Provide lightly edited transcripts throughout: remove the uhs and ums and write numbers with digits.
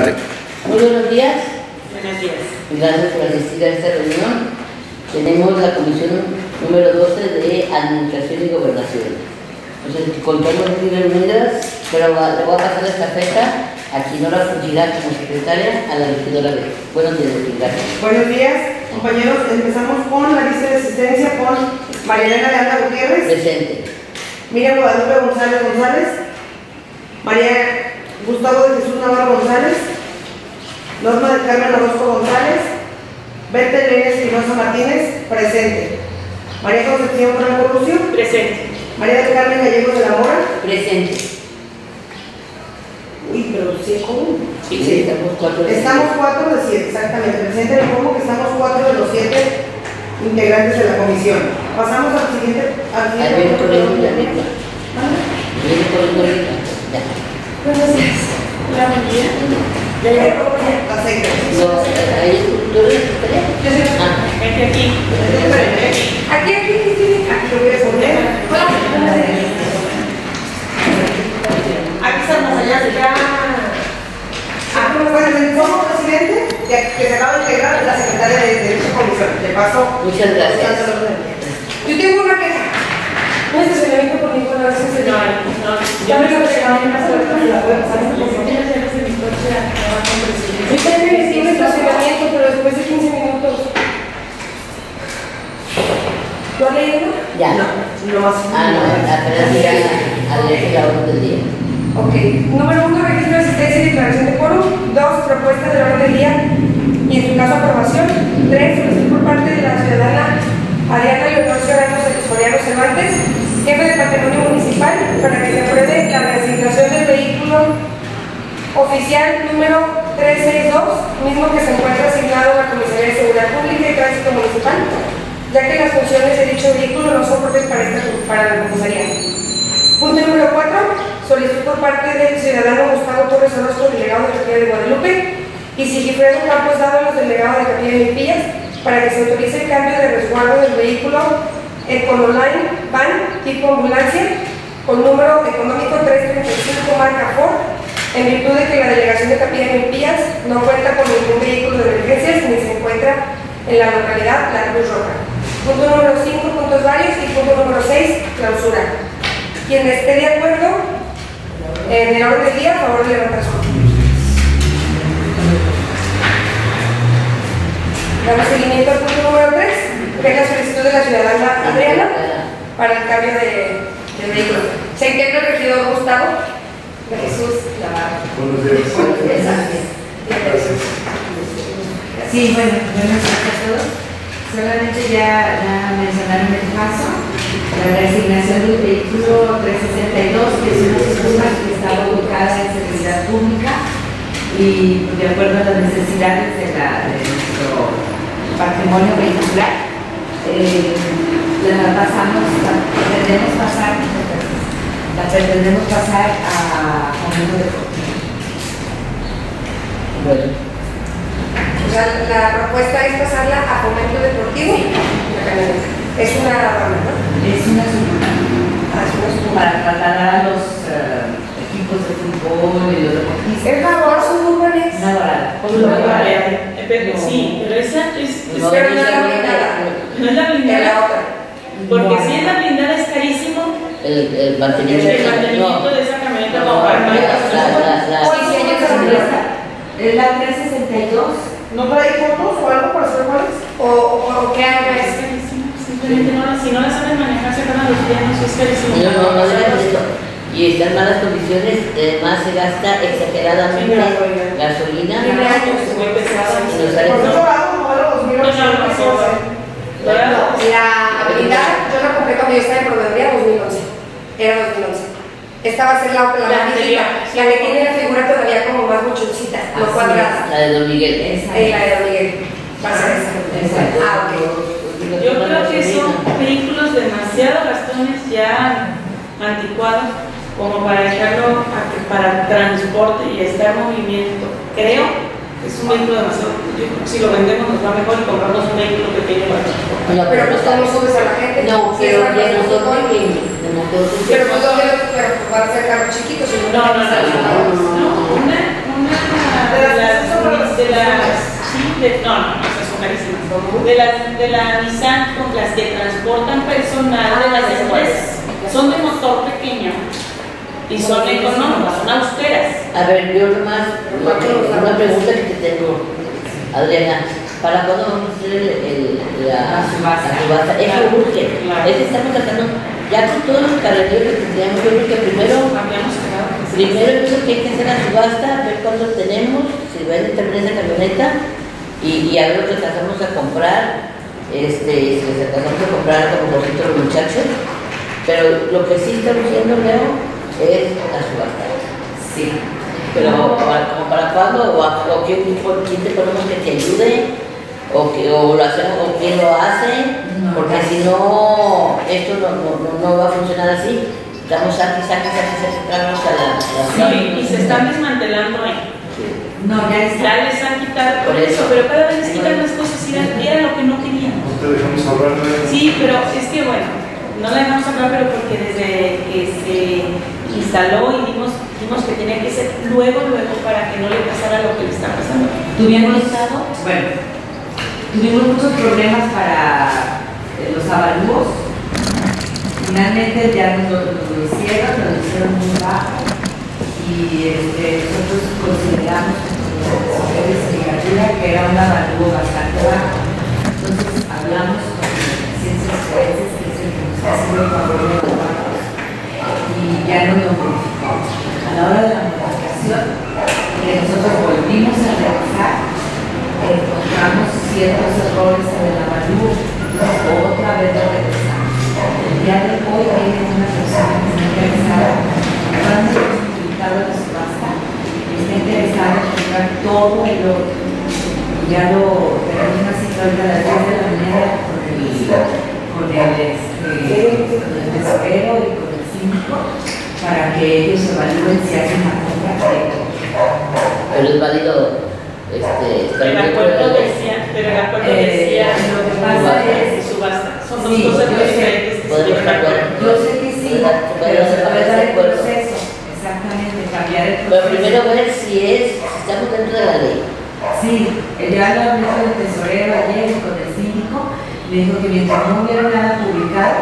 Adelante. Muy buenos días. Buenos días. Gracias por asistir a esta reunión. Tenemos la comisión número 12 de Administración y Gobernación. Entonces, contamos muy reunidas, pero le voy a pasar la estafeta a quien no la fungirá como secretaria, a la regidora B. Buenos días, gracias. Buenos días, compañeros. Empezamos con la lista de asistencia con María Elena de Anda Gutiérrez. Presente. Miriam Guadalupe González González. María Gustavo de Jesús Navarro González. Norma del Carmen Orozco González. Berta Elena Espinosa Martínez. Presente. María Concepción Franco Lucio. Presente. María del Carmen Gallegos de la Mora. Presente. Uy, pero sí, ¿cómo? Sí, estamos 4 de 7. Estamos 4 de 7, exactamente. Presente en el cómo que estamos 4 de los 7 integrantes de la comisión. Pasamos al siguiente. Viene corriendo la lista. Viene corriendo la lista. Ya. Buenos días. Hola, buen día. Ya llegó la secretaria. No, ahí tú eres secretaria. Yo soy aquí. Aquí lo voy a poner. Aquí estamos allá. Bueno, como presidente, que se acaba de integrar la secretaria de esta comisión. Le paso. Muchas gracias. Yo tengo una queja. Un estacionamiento por ningún lado. Ya me lo regalé en casa de la puedo pasar. Yo también tiene estacionamiento, pero después de 15 minutos. ¿Lo has leído? Ya. No más. No, apenas llega a leer la orden del día. Ok. Número 1, registro de asistencia y declaración de quórum. 2, propuesta de la orden del día y en su caso aprobación. 3, solicitud por parte de la ciudadana Ariana Leonor Soriano Cervantes, jefe de patrimonio municipal, para que se apruebe la reasignación del vehículo oficial número 362, mismo que se encuentra asignado a la Comisaría de Seguridad Pública y Tránsito Municipal, ya que las funciones de dicho vehículo no son propias para la comisaría. Punto número 4, solicitud por parte del ciudadano Gustavo Torres Orozco, delegado de Capilla de Guadalupe, y Sigifredo Campos Dado, los delegados de Capilla de Milpillas, para que se autorice el cambio de resguardo del vehículo Econoline Van tipo ambulancia con número económico 335 marca Ford, en virtud de que la delegación de Capilla de Milpillas no cuenta con ningún vehículo de emergencias ni se encuentra en la localidad La Cruz Roja. Punto número 5, puntos varios, y punto número 6, clausura. Quien esté de acuerdo en el orden del día, a favor de levantar su mano. Damos seguimiento al punto número 3, que es la solicitud de la ciudadana Adriana para el cambio de vehículo. Se integra el regidor Gustavo de Jesús Navarro. Buenos días. Gracias. Sí, bueno, buenos días a todos. Solamente ya mencionaron el caso, la reasignación del vehículo 362, que es una disculpa que estaba ubicada en seguridad pública y de acuerdo a las necesidades de nuestro patrimonio vehicular, la pretendemos pasar a fomento deportivo. Bueno. O sea, la propuesta es pasarla a fomento deportivo. Es una rama, ¿no? Es una suma para trasladar a los equipos de fútbol y los deportistas. Es labor suburbanes. Una dorada. Sí, pero esa es. No, Pero no es la blindada. No es la Es blindada. la otra. Porque si es la blindada es carísimo El mantenimiento. el mantenimiento de esa camioneta. No, Hoy sí hay otra propuesta. Es la 362. ¿No trae fotos o algo para hacer cuáles? ¿O qué haga Es es? carísimo. Simplemente si no la saben manejar, se van a los pianos, es carísimo. No deben esto. Y está en malas condiciones, además se gasta exageradamente gasolina. Tiene años. Muy pesada. Y nos sale Por todo. otro lado, modelo 2008. La habilidad, yo la compré cuando yo estaba en proveeduría 2011. Era 2011. Esta va a ser la más viejita, la que tiene la figura todavía como más muchoncita, no cuadrada. La de Don Miguel. La de Don Miguel. Va a ser esa. Exacto. Ok. Yo creo que son vehículos demasiado gastones, ya anticuados, como para dejarlo para transporte y estar en movimiento. Creo que es un vehículo demasiado. Yo creo que si lo vendemos nos va mejor y compramos un vehículo pequeño para transporte. Pero pues ¿cómo subes a la gente? No, pero ya nosotros Pero pues ¿dónde van a ser carros chiquitos? No, una de las esas son carísimas. De la Nissan con las que transportan personal de las empresas. Son de motor pequeño y son económicas, son austeras. A ver, yo nomás, una pregunta que te tengo, Adriana. ¿Para cuándo vamos a hacer la subasta? Eso urge. Claro. Es que estamos tratando, ya con todos los carreteros que teníamos, yo creo que primero yo creo que hay que hacer la subasta, ver cuánto tenemos, si vende también esa camioneta y a ver lo que alcanzamos a comprar, si les alcanzamos a comprar como poquito los muchachos, pero lo que sí estamos haciendo, Leo, es la subasta. Sí. Pero como para cuándo, o quién te ponemos que te ayude, o lo hacemos, o quién lo hace, porque si no, esto no va a funcionar así. Estamos saquemos a la Sí, y se están desmantelando ahí. No, ya les han quitado por eso, pero cada vez les quitan las cosas y era lo que no queríamos. No te dejamos hablar de... Sí, pero es que bueno, no la dejamos hablar, pero porque desde que se instaló y dijimos que tenía que ser luego para que no le pasara lo que le está pasando. Tuvimos muchos problemas para los avalúos. Finalmente ya nos lo hicieron muy bajo y nosotros consideramos que era un avalúo bastante bajo. Entonces hablamos con Ciencias Forenses, que es el que nos hace el favor de evaluarnos, y ya no lo modificamos. A la hora de la modificación, nosotros volvimos a revisar, encontramos ciertos errores en el avalúo, entonces otra vez lo regresamos. El día de hoy hay una persona que está interesada, cuando hemos publicado la subasta, está interesada en comprar todo el lote. Ya lo tenemos una cita ahorita a las 10 de la mañana con el tesorero y con el síndico para que ellos evalúen si hacen la compra de todo. Pero es válido. El acuerdo decía, lo que pasa es subasta. Son dos sí, cosas yo sé, diferentes. yo sé que sí, pero se puede dar el proceso. Exactamente, cambiar el proceso. Pero primero ver si estamos dentro de la ley. Sí, ya lo hablé con el tesorero ayer y con el síndico, me dijo que mientras no hubiera nada publicado,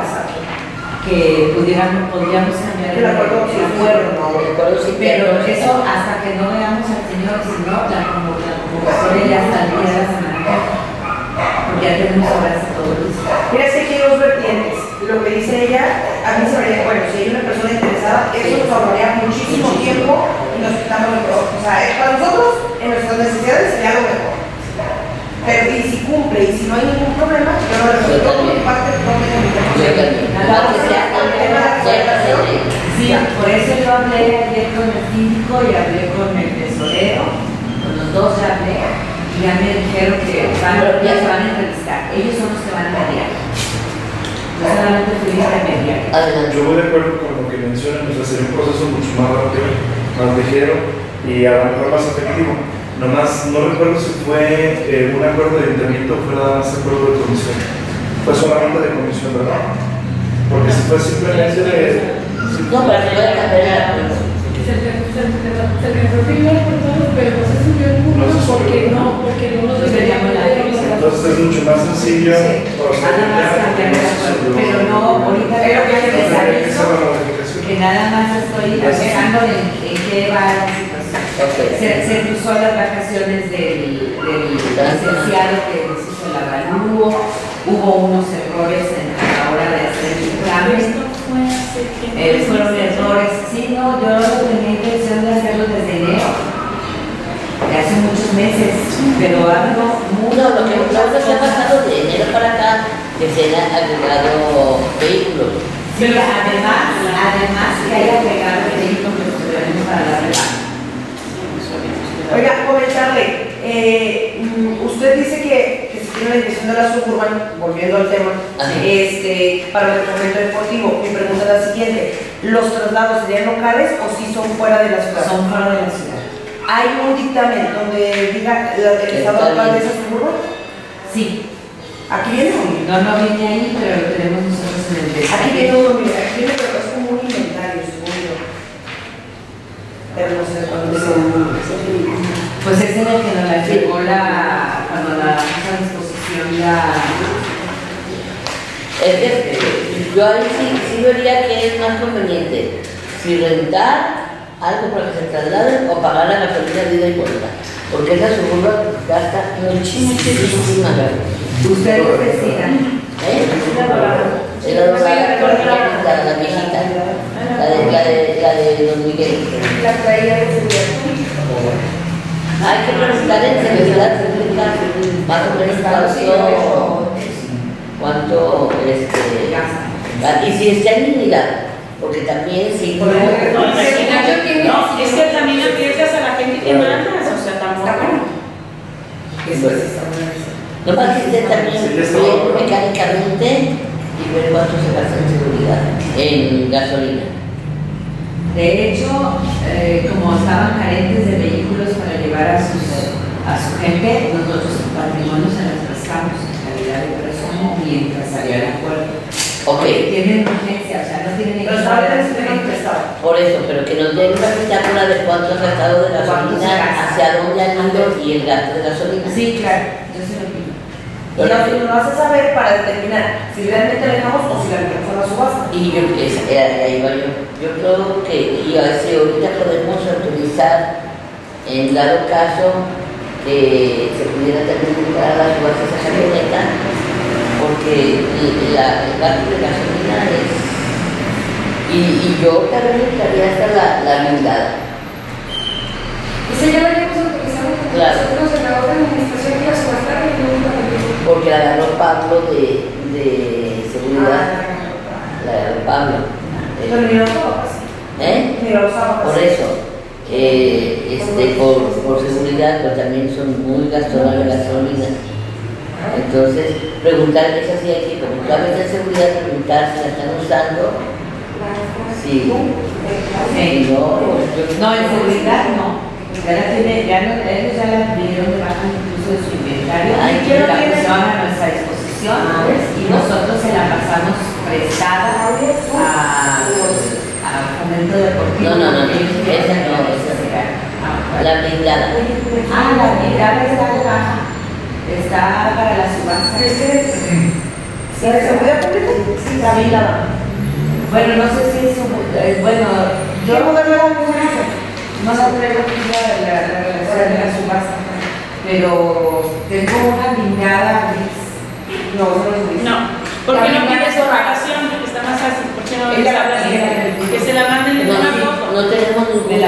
que podríamos cambiar el acuerdo, pero eso hasta que no veamos al señor, si no, la convocatoria ya saldría la semana que viene, porque ya tenemos ahora todo listo. Mira, es que aquí hay dos vertientes. Lo que dice ella, a mí se me haría, bueno, si hay una persona interesada, eso nos ahorraría muchísimo tiempo y nos quitamos el trabajo. O sea, para nosotros, en nuestras necesidades, sería lo mejor. Pero y si cumple y si no hay ningún problema, yo no le digo por mi parte, no tengo ni Nada que sea con el tema de sí, por eso yo hablé ayer con el síndico y hablé con el tesorero, con los dos ya hablé, y ya me dijeron que ya se van a entrevistar. Ellos son los que van a mediar. Yo solamente fui a mediar. Adelante. Yo voy de acuerdo con lo que mencionan, o sea, sería un proceso mucho más rápido, más ligero y a lo mejor más efectivo. Nomás no recuerdo si fue un acuerdo de ayuntamiento o fue nada más acuerdo de comisión. Fue solamente de comisión, ¿verdad? Porque si fue simplemente de... No, pero se puede cambiar. Se le profiló por todos, pero no se subió el punto porque no lo deberíamos la Entonces es mucho más sencillo Nada más cambiar el acuerdo, pero no, ahorita creo que les aviso que nada más estoy pensando en qué va la situación. Se cruzó las vacaciones del licenciado que nos hizo el avalúo, hubo unos errores a la hora de hacer el trámite. Fueron errores, sí, no, yo tenía intención de hacerlo desde enero, de hace muchos meses, pero algo muy... No, lo que ha pasado de enero para acá, que se han agregado vehículos. Sí, además que haya agregado vehículos que nos tenemos para darle baja. Oiga, comentarle, usted dice que si tiene la intención de la suburban, volviendo al tema, para el departamento deportivo, mi pregunta es la siguiente, ¿los traslados serían locales o si son fuera de la ciudad? Son fuera de la ciudad. ¿Hay un dictamen donde diga el estado actual de esa suburban? Sí. ¿Aquí viene o no? No viene ahí, pero lo tenemos nosotros en el Aquí viene uno, mira, aquí viene, pero es como un inventario, según yo. Pero no sé cuándo sea. Pues ese es el que nos la llegó cuando la puso a disposición la... Es que yo ahí sí vería que es más conveniente si rentar algo para que se trasladen o pagar la gasolina de ida y vuelta, porque esa suburba gasta muchísima gasolina. Ustedes decidan. La viejita, la de Don Miguel. La traía de seguridad. Hay que preguntar en seguridad pública más o menos cuánto gasta. Y si está en unidad, porque también si no... No, es que también arriesgas a la gente que mandas, o sea, tampoco. No más que esté también bien mecánicamente y ver cuánto se gasta en seguridad, en gasolina. De hecho, como estaban carentes de vehículos para llevar a su gente, nosotros en patrimonio se las prestamos en calidad de persona mientras salía el acuerdo. Ok. Tienen urgencia, o sea, no tienen Pero estaba prestado. Por eso, pero que nos den una bitácora de cuánto han gastado de gasolina, hacia dónde han ido y el gasto de gasolina. Sí, claro, yo se lo pido. Y nos lo hace saber para determinar si realmente la dejamos o si la metemos a la subasta. Y ahí va yo. Yo creo que si ahorita podemos autorizar, en dado caso, que se pudiera también entrar a las subastas esa camioneta, porque el gasto de gasolina es... Y yo también estaría hasta la blindada. Esa ya la habíamos autorizado con Claro. nosotros en la otra administración que la subastaron y nunca la tuvimos. Porque la agarró Pablo de seguridad. La agarró Pablo. Pero ni los sábados. Ni los sábados. Por eso, por seguridad, pues también son muy gastoras de gasolina. Entonces, preguntar, es así aquí, como tú hablas de seguridad, preguntar si la están usando. Sí. No, en seguridad no. Ellos ya la dieron de baja incluso de su inventario. Y la pusieron a nuestra disposición y nosotros se la pasamos prestada a Fomento Deportivo. No, esa no, la blindada. La blindada está de baja. Está para la subasta. ¿La de seguridad pública? Sí, la blindada. Bueno, no sé si es ¿Qué modelo era mi no traigo aquí la relación de la subasta, pero tengo una blindada gris. No, porque no pides oración, porque está más fácil, porque no les hablas que se la manden en una foto. No tenemos ninguna...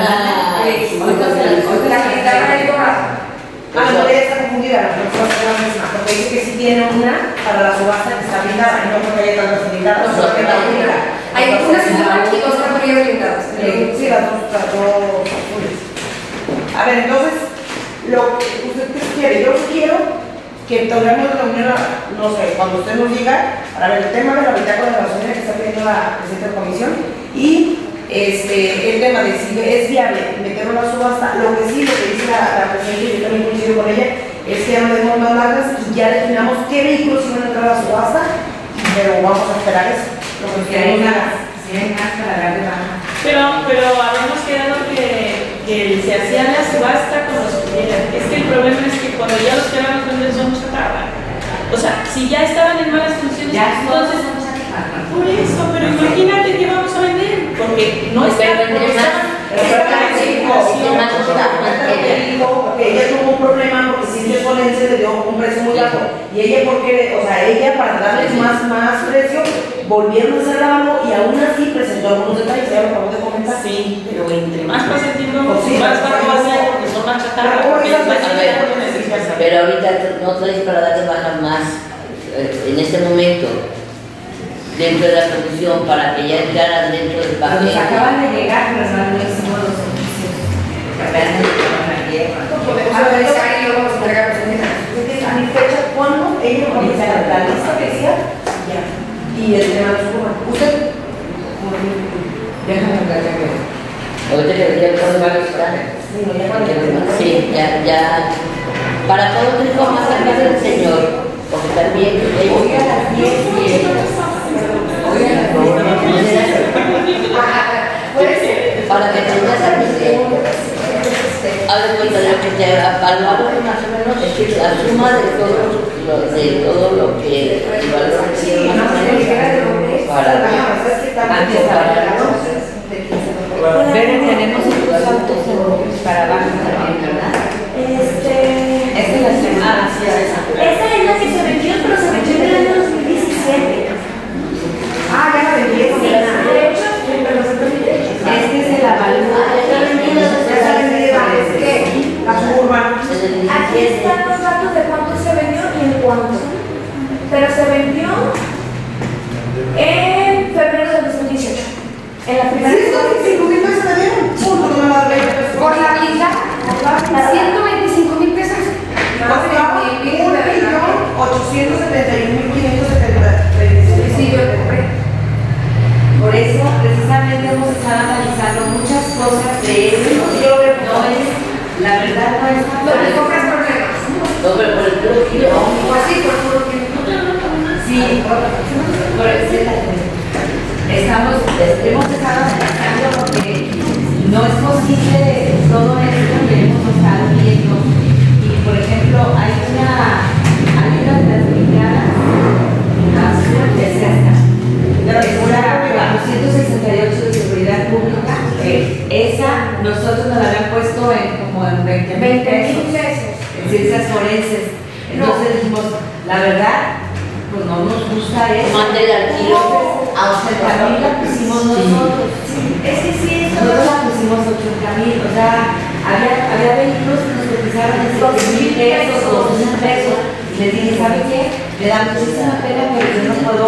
La blindada es dorada. No debe estar confundida, la misma, porque dice que sí tiene una para la subasta que está blindada, y no porque haya tantas blindadas, solo que la única. Hay unas que están y dos categorías blindadas. Sí, las dos azules. A ver, entonces, lo que usted quiere, yo quiero que tengamos reunión, no sé, cuando usted nos diga, para ver el tema de la bitácora de la gasolina que está pidiendo la presidenta de la comisión y el tema de si es viable meterlo en la subasta. Lo que dice la presidenta, y yo también coincido con ella, es que ya no demos más largas y ya definamos qué vehículos iban a entrar a la subasta, pero vamos a esperar eso. Lo que Si hay más para dar de baja. Pero habíamos quedado que se hacía la subasta con los que quieran. Es que el problema es que cuando ya los queramos vender son chatarra. O sea, si ya estaban en malas condiciones, entonces... Por eso, pero imagínate que vamos a vender, porque no está... Porque ella tuvo un problema porque Cintia Solense le dio un precio muy bajo y ella para darles más precio volvieron a cerrarlo y aún así presentó algunos detalles, ya lo acabamos de comentar. Sí, pero entre más pasa el tiempo, Sí, más bajo va a ser porque son más chatarra. Pero ahorita no traes para darle baja más en este momento dentro de la comisión para que ya entraran dentro del paquete. Nos acaban de llegar, pero no hicimos los servicios. Apenas nos llegaron ayer. Podemos analizar y luego nos entregamos en ¿A mi fecha cuándo ella va a empezar la lista que decía? Ya. Y el tema de su curva. ¿Usted? Déjame hablar de acuerdo. Ahorita que venía el código de Sí, ya. Para todo el hijo más cerca del Señor, porque también Hoy a las 10 para que tengas también haz de cuenta, lo que te evaluaron más o menos, es decir, la suma de todo lo que el valor que tiene más o menos para Pero tenemos otros autos para abajo también, ¿verdad? Esta Esta es la semana. es la que se vendió, pero se vendió en el año 2017. Ah, ya la vendieron. Sí, de hecho, Este es el avalúo. La suburban. aquí están los datos de cuánto se vendió y en cuánto. Pero se vendió en febrero del 2018. En la primera. Sí, 5,000 pesos me dieron. Punto, no me va a dar 20 pesos. Por la mitad, 125,000 pesos. Costaba 1,871,570. Sí, yo compré. Por eso, precisamente, hemos estado analizando muchas cosas de eso. No es, la verdad no es Lo que compras problemas. No, pero por el puro kilo. Pues sí, por puro que. Sí, por eso hemos estado analizando porque no es posible todo esto que hemos estado viendo. Y por ejemplo, hay una de las brigadas, que es esta, es una 468 de seguridad pública. Esa nosotros nos la habían puesto como en 20,000 pesos. En ciencias forenses. Entonces dijimos, la verdad, pues no nos gusta eso. Mande el alquilo. A 80,000 la pusimos nosotros. Es que sí, Nosotros la pusimos 80,000. O sea, había vehículos que nos cotizaban en 7,000 pesos o 2,000 pesos. Y les dije, ¿sabe qué? Me da muchísima pena, pero yo no puedo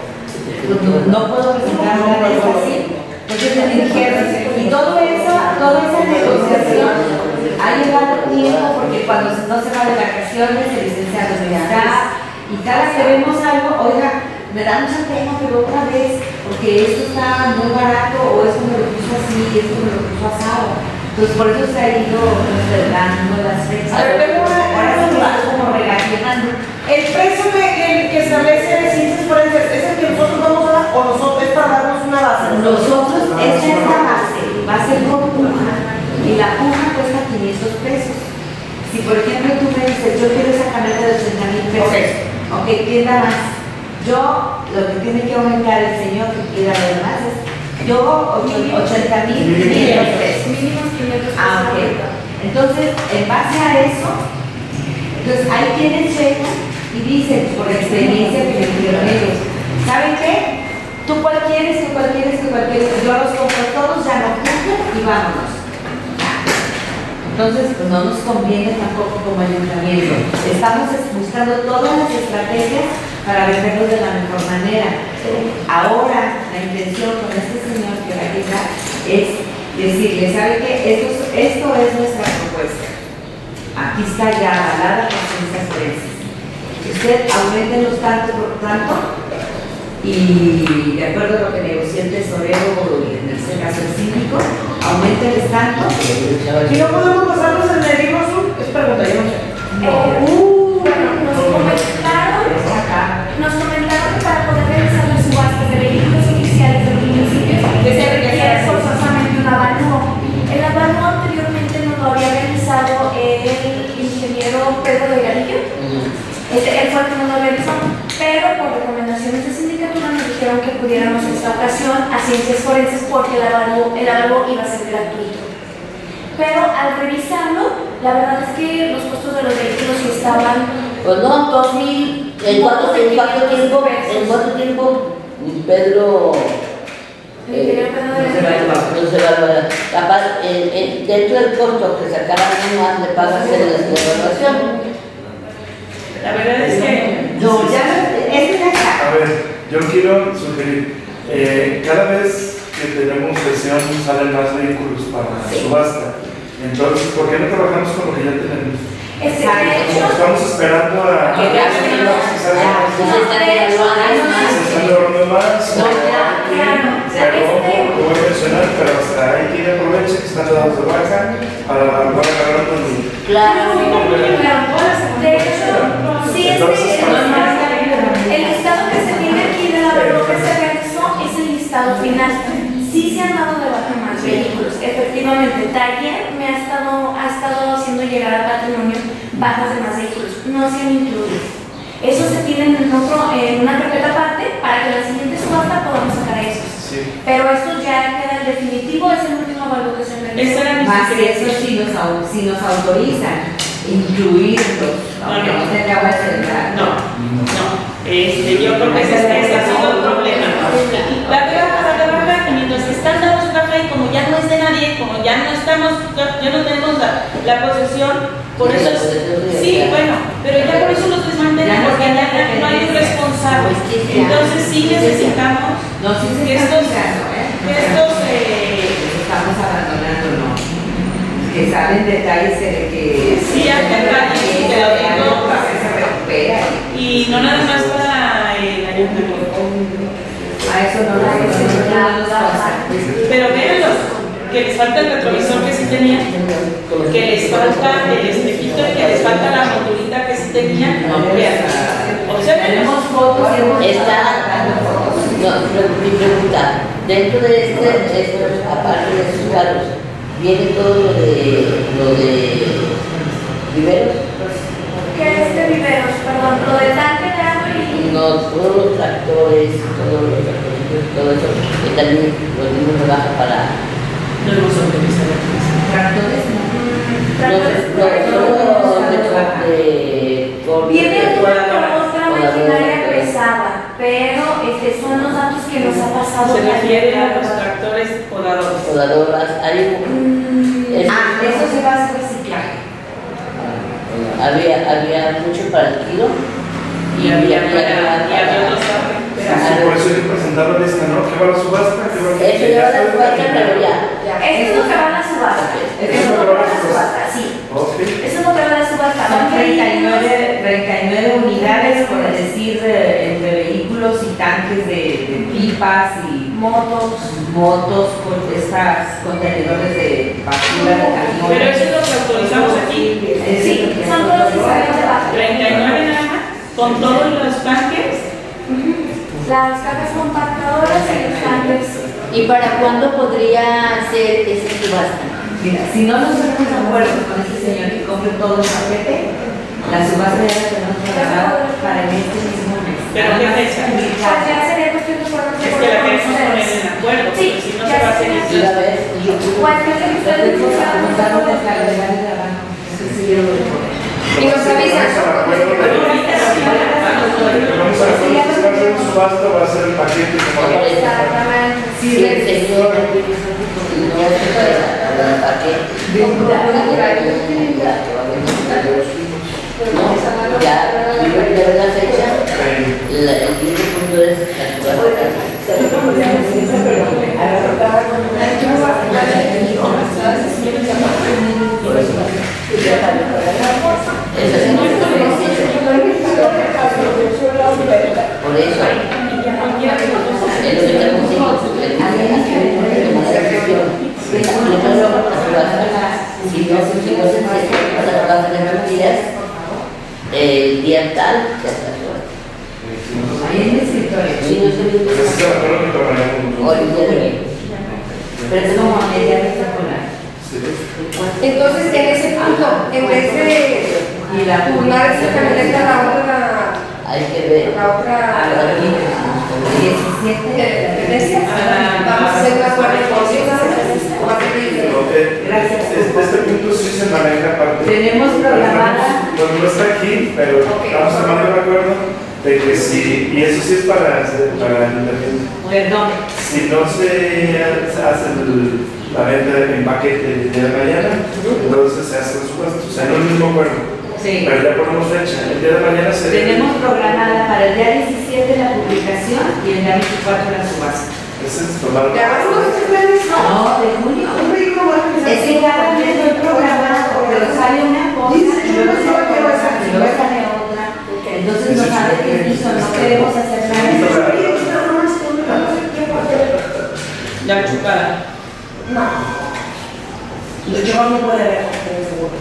presentar una vez así. Entonces me dijeron, y toda esa negociación ha llevado tiempo porque cuando no se va de vacaciones, el licenciado no está, y cada que vemos algo, oiga, me da mucha pena, pero otra vez, porque esto está muy barato, o esto me lo puso así, esto me lo puso asado. Entonces por eso se ha ido dando las fechas. A ver, tengo Ahora una sí duda. estamos como regacionando. ¿El precio que establece de ciencias forenses es el que nosotros vamos a dar o nosotros es para darnos una base? Nosotros, esta es la base, va a ser por puja, y la puja cuesta 500 pesos. Si por ejemplo tú me dices, yo quiero esa camioneta de 80,000 pesos, ok, ¿quién da más? Yo, lo que tiene que aumentar el señor que quiera lo demás es, yo 80,500 pesos. Mínimo 500 pesos. Ah, ok. Entonces, en base a eso, entonces hay quienes llegan y dicen, por experiencia que me dieron ellos, ¿saben qué? Tú cuál quieres, tú cuál quieres, tú cuál quieres, yo los compro todos, ya no cumplo y vámonos. Entonces, pues no nos conviene tampoco como ayuntamiento. Estamos buscando todas las estrategias para venderlos de la mejor manera. Ahora, la intención con este señor que va a llegar es decirle, ¿sabe qué? Esto es nuestra propuesta. Aquí está ya avalada por ciencias forenses. Usted aumentenos tanto por tanto y de acuerdo a lo que negoció el tesorero y en este caso el síndico, aumentenles tanto. Si no podemos pasarnos en el libro azul, es pregunta, yo no sé. Bueno, nos comentaron que para poder realizar las subastas de vehículos oficiales de los municipios se requiere forzosamente un avalúo. El avalúo anteriormente nos lo había realizado el ingeniero Pedro de Garillo. Él fue el que nos lo realizó, pero por recomendaciones de sindicatura nos dijeron que pudiéramos en esta ocasión a ciencias forenses porque el avalúo iba a ser gratuito. Pero al revisarlo, la verdad es que los costos de los vehículos sí estaban. Pues no, 2,000. ¿En cuánto tiempo? Pedro? No se va capaz, dentro del costo que sacaran más le paga hacer la evaluación. La verdad es que No, ya, esto ya está. A ver, yo quiero sugerir, cada vez que tenemos sesión salen más vehículos para subasta. Entonces, ¿por qué no trabajamos con lo que ya tenemos? De hecho, Estamos esperando a Que ya se están logrando más. Pero lo voy a mencionar, pero hasta ahí tiene aproveche que están dados de baja para agarrar un Claro. de hecho, sí es que el listado que se tiene aquí de la verdad que se realizó es el listado final. Sí se han dado de baja más vehículos. Efectivamente, Taller me ha estado haciendo llegar al patrimonio bajas de más vehículos. No se han incluido. Eso se tiene en una carpeta aparte para que en la siguiente subasta podamos sacar esos. Sí. Pero esto ya queda el definitivo, es el último avalúo que se realiza. Más que eso si nos autorizan incluirlos, aunque no tengamos el dato. No. Yo creo que ese ha sido el problema. La baja, y mientras que están dando su café, como ya no es de nadie, como ya no tenemos la posesión, por eso sí, bueno, pero ya por eso los desmantelamos, porque ya no hay un responsable. Entonces sí necesitamos que estos estamos abandonando, ¿no? Que salen detalles que sí, hay detalles que lo digo, se recupera. Y no nada más para el ayuntamiento. A eso no nos pasa. Pero véanlos, que les falta el retrovisor que sí tenían, que les falta el espejito y que les falta la motorita que sí tenían. Tenemos fotos y mi pregunta, dentro de aparte de sus carros, ¿viene todo lo de viveros? ¿Qué es de viveros? Perdón, lo del tanque de agua y... No, todos los tractores, todo eso, y también los mismos de baja para... No hemos autorizado. tractores, Viene una otra maquinaria pesada, pero son los datos que nos ha pasado. Se refiere a los tractores podadores. Podadoras, hay eso se va a hacer reciclaje. había mucho para el kilo Y había otros Por eso hay que presentar la lista, ¿no? ¿Qué va a la subasta? ¿Qué va a eso lleva la subasta, pero ya. Esto es lo que va a la subasta. Esto es lo que va a la subasta, sí. Eso es lo que va a la subasta. Son 39 unidades, por decir, entre vehículos y tanques de pipas y motos, con estas contenedores de basura de camión. Pero eso es lo que autorizamos aquí. Sí, son todos los que salen de baja. 39 nada más, con todos los tanques. Las cajas compactadoras y los tanques. ¿Y para cuándo podría ser esa subasta? Mira, si no nos ponemos de acuerdo con este señor que compre todo el paquete, la subasta ya la tenemos programada para este mismo mes. ¿Pero qué fecha? Ya sería cuestión de ponernos de Es que la acuerdo queremos con poner ustedes. en acuerdo, Sí, porque si no ya se va a sé. hacer Y la vez, Cualquier que ustedes pusieran de acuerdo. Y nos avisan. Vamos a ver si va a ser un subasta o va a ser el paquete. Exactamente. si el señor no se puede para qué ya la fecha, el siguiente punto es la por eso es lo que estamos diciendo, el día tal se hace la suerte. Ahí en el escritorio. Sí, no sé bien. Pero es como media circular. Entonces, en ese punto, en vez de turnar esa camioneta a la otra, hay que ver. la otra 17. tendencia, vamos a hacer una buena negociación. Gracias. Este punto sí se maneja aparte. Tenemos programada. No está aquí, pero estamos tomando el acuerdo de que sí, y eso sí es para el ayuntamiento. Perdón. Si no se hace la venta en paquete el día de mañana, entonces se hace la subasta, o sea, no es el mismo acuerdo. Sí. Pero ya ponemos fecha, el día de mañana se Tenemos programada para el día 17 la publicación y el día 24 la subasta. Ese es tomar. ¿Ya vamos a hacer planes? No, de junio. Es que cada mes no hay programado, pero sale una cosa y luego sale otra cosa y luego sale otra. Entonces no sabe qué hizo, no queremos hacer nada. Ya chupada. No. Lo que no puede ver, seguro.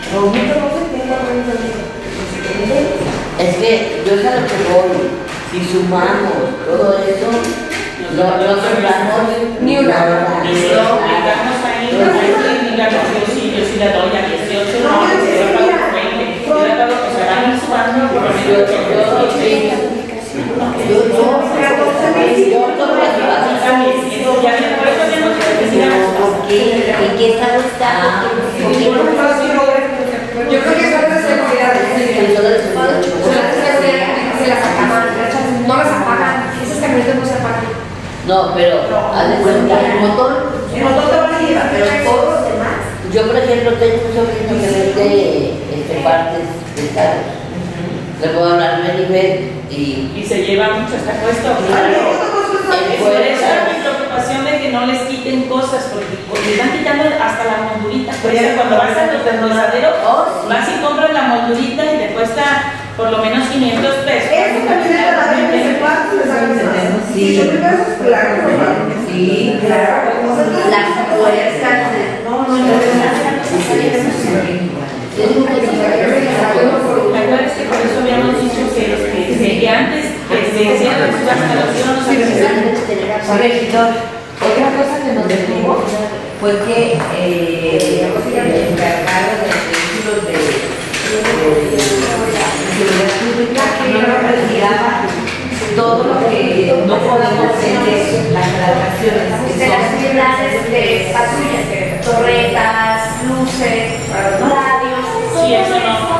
Es que yo sé a lo que voy. Si sumamos todo eso, no sumamos ni una. Y lo aplicamos ahí, y la conclusión yo sí la doy a 18, no, yo la pago por 20. Yo la pago, o sea, van subando por lo menos 18. ¿En qué estado está? Yo creo que son de seguridad. Se las acaban, no las apagan. Esas camionetas no se apagan. No, pero haz de cuenta, el motor te va a llevar, pero todos los demás. yo, por ejemplo, tengo un sobrino que vende partes de carros. Le puedo hablar a nivel Y se lleva mucho, está puesto. Claro. Por eso era mi preocupación de que no les quiten cosas, porque les están quitando hasta la moldurita. Por eso cuando vas a los desmontaderos, vas y compras la moldurita y te cuesta por lo menos 500 pesos. Esa camioneta la venden en partes, les hagan más. Sí. Claro. Sí, claro. Las puertas. No. ¿Recuerdas que por eso habíamos dicho que antes que se hicieran las instalaciones A ver, Víctor, otra cosa que nos detuvo fue que el encargado de los vehículos de seguridad pública no nos retiraba todo lo que no podemos hacer de las graduaciones. De las unidades de patrullas, torretas, luces, radios, Sí, eso no.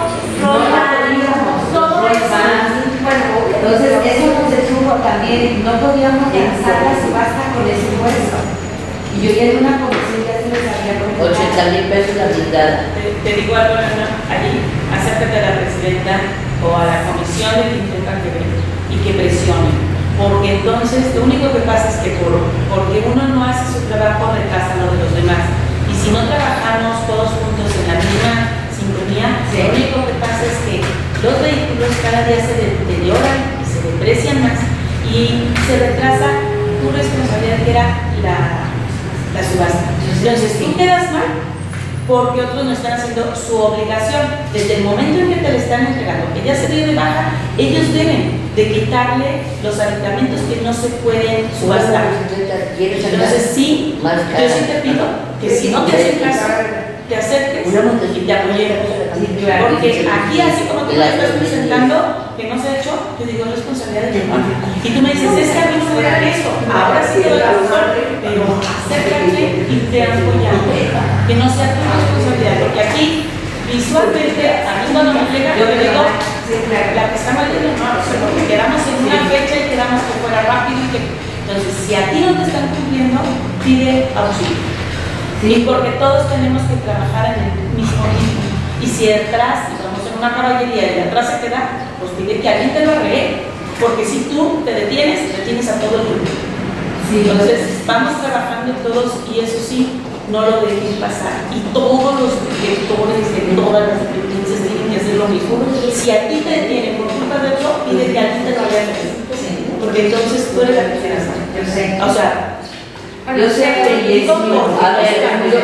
todo eso. Entonces, eso nos detuvo también, no podíamos lanzar la subasta con ese impuesto. Y yo ya en una comisión ya se les había comentado. 80,000 pesos la blindada. Te digo algo, Ana, allí, acércate a la presidenta o a la comisión de que intentan que ven y que presionen. Porque entonces lo único que pasa es que porque uno no hace su trabajo retrasa lo de los demás. Y si no trabajamos todos juntos en la misma sintonía, lo único que pasa es que los vehículos cada día se deterioran y se deprecian más y se retrasa tu responsabilidad, que era la subasta. Entonces tú quedas mal porque otros no están haciendo su obligación. Desde el momento en que te le están entregando, que ya se dio de baja, ellos deben de quitarle los aditamentos que no se pueden subastar. Entonces sí, yo sí te pido que si no te hacen caso, te acerques y te apoyemos. Porque aquí, así como tú me estás presentando, que no se ha hecho, yo digo responsabilidad de tu parte. Y tú me dices, es que a mí no me da esto, ahora sí te doy la razón, pero acércate y te apoyamos. Que no sea tu responsabilidad, porque aquí, visualmente, a mí cuando me llega, yo le digo, la que está mal no, o sea, porque quedamos en una fecha y quedamos que fuera rápido y que. Entonces, si a ti no te están cumpliendo, pide auxilio. Sí, porque todos tenemos que trabajar en el mismo ritmo. Y si detrás, si vamos en una caballería y de atrás se queda, pues pide que alguien te lo arregle. Porque si tú te detienes a todo el grupo. Sí, entonces, vamos trabajando todos y eso sí, no lo dejen pasar. Y todos los directores de todas las dependencias tienen que hacer lo mismo. Si a ti te detienen por culpa de eso, pide que alguien te lo arregle. Porque entonces tú eres la que tienes. Yo sé. O sea, yo sé que es A ver,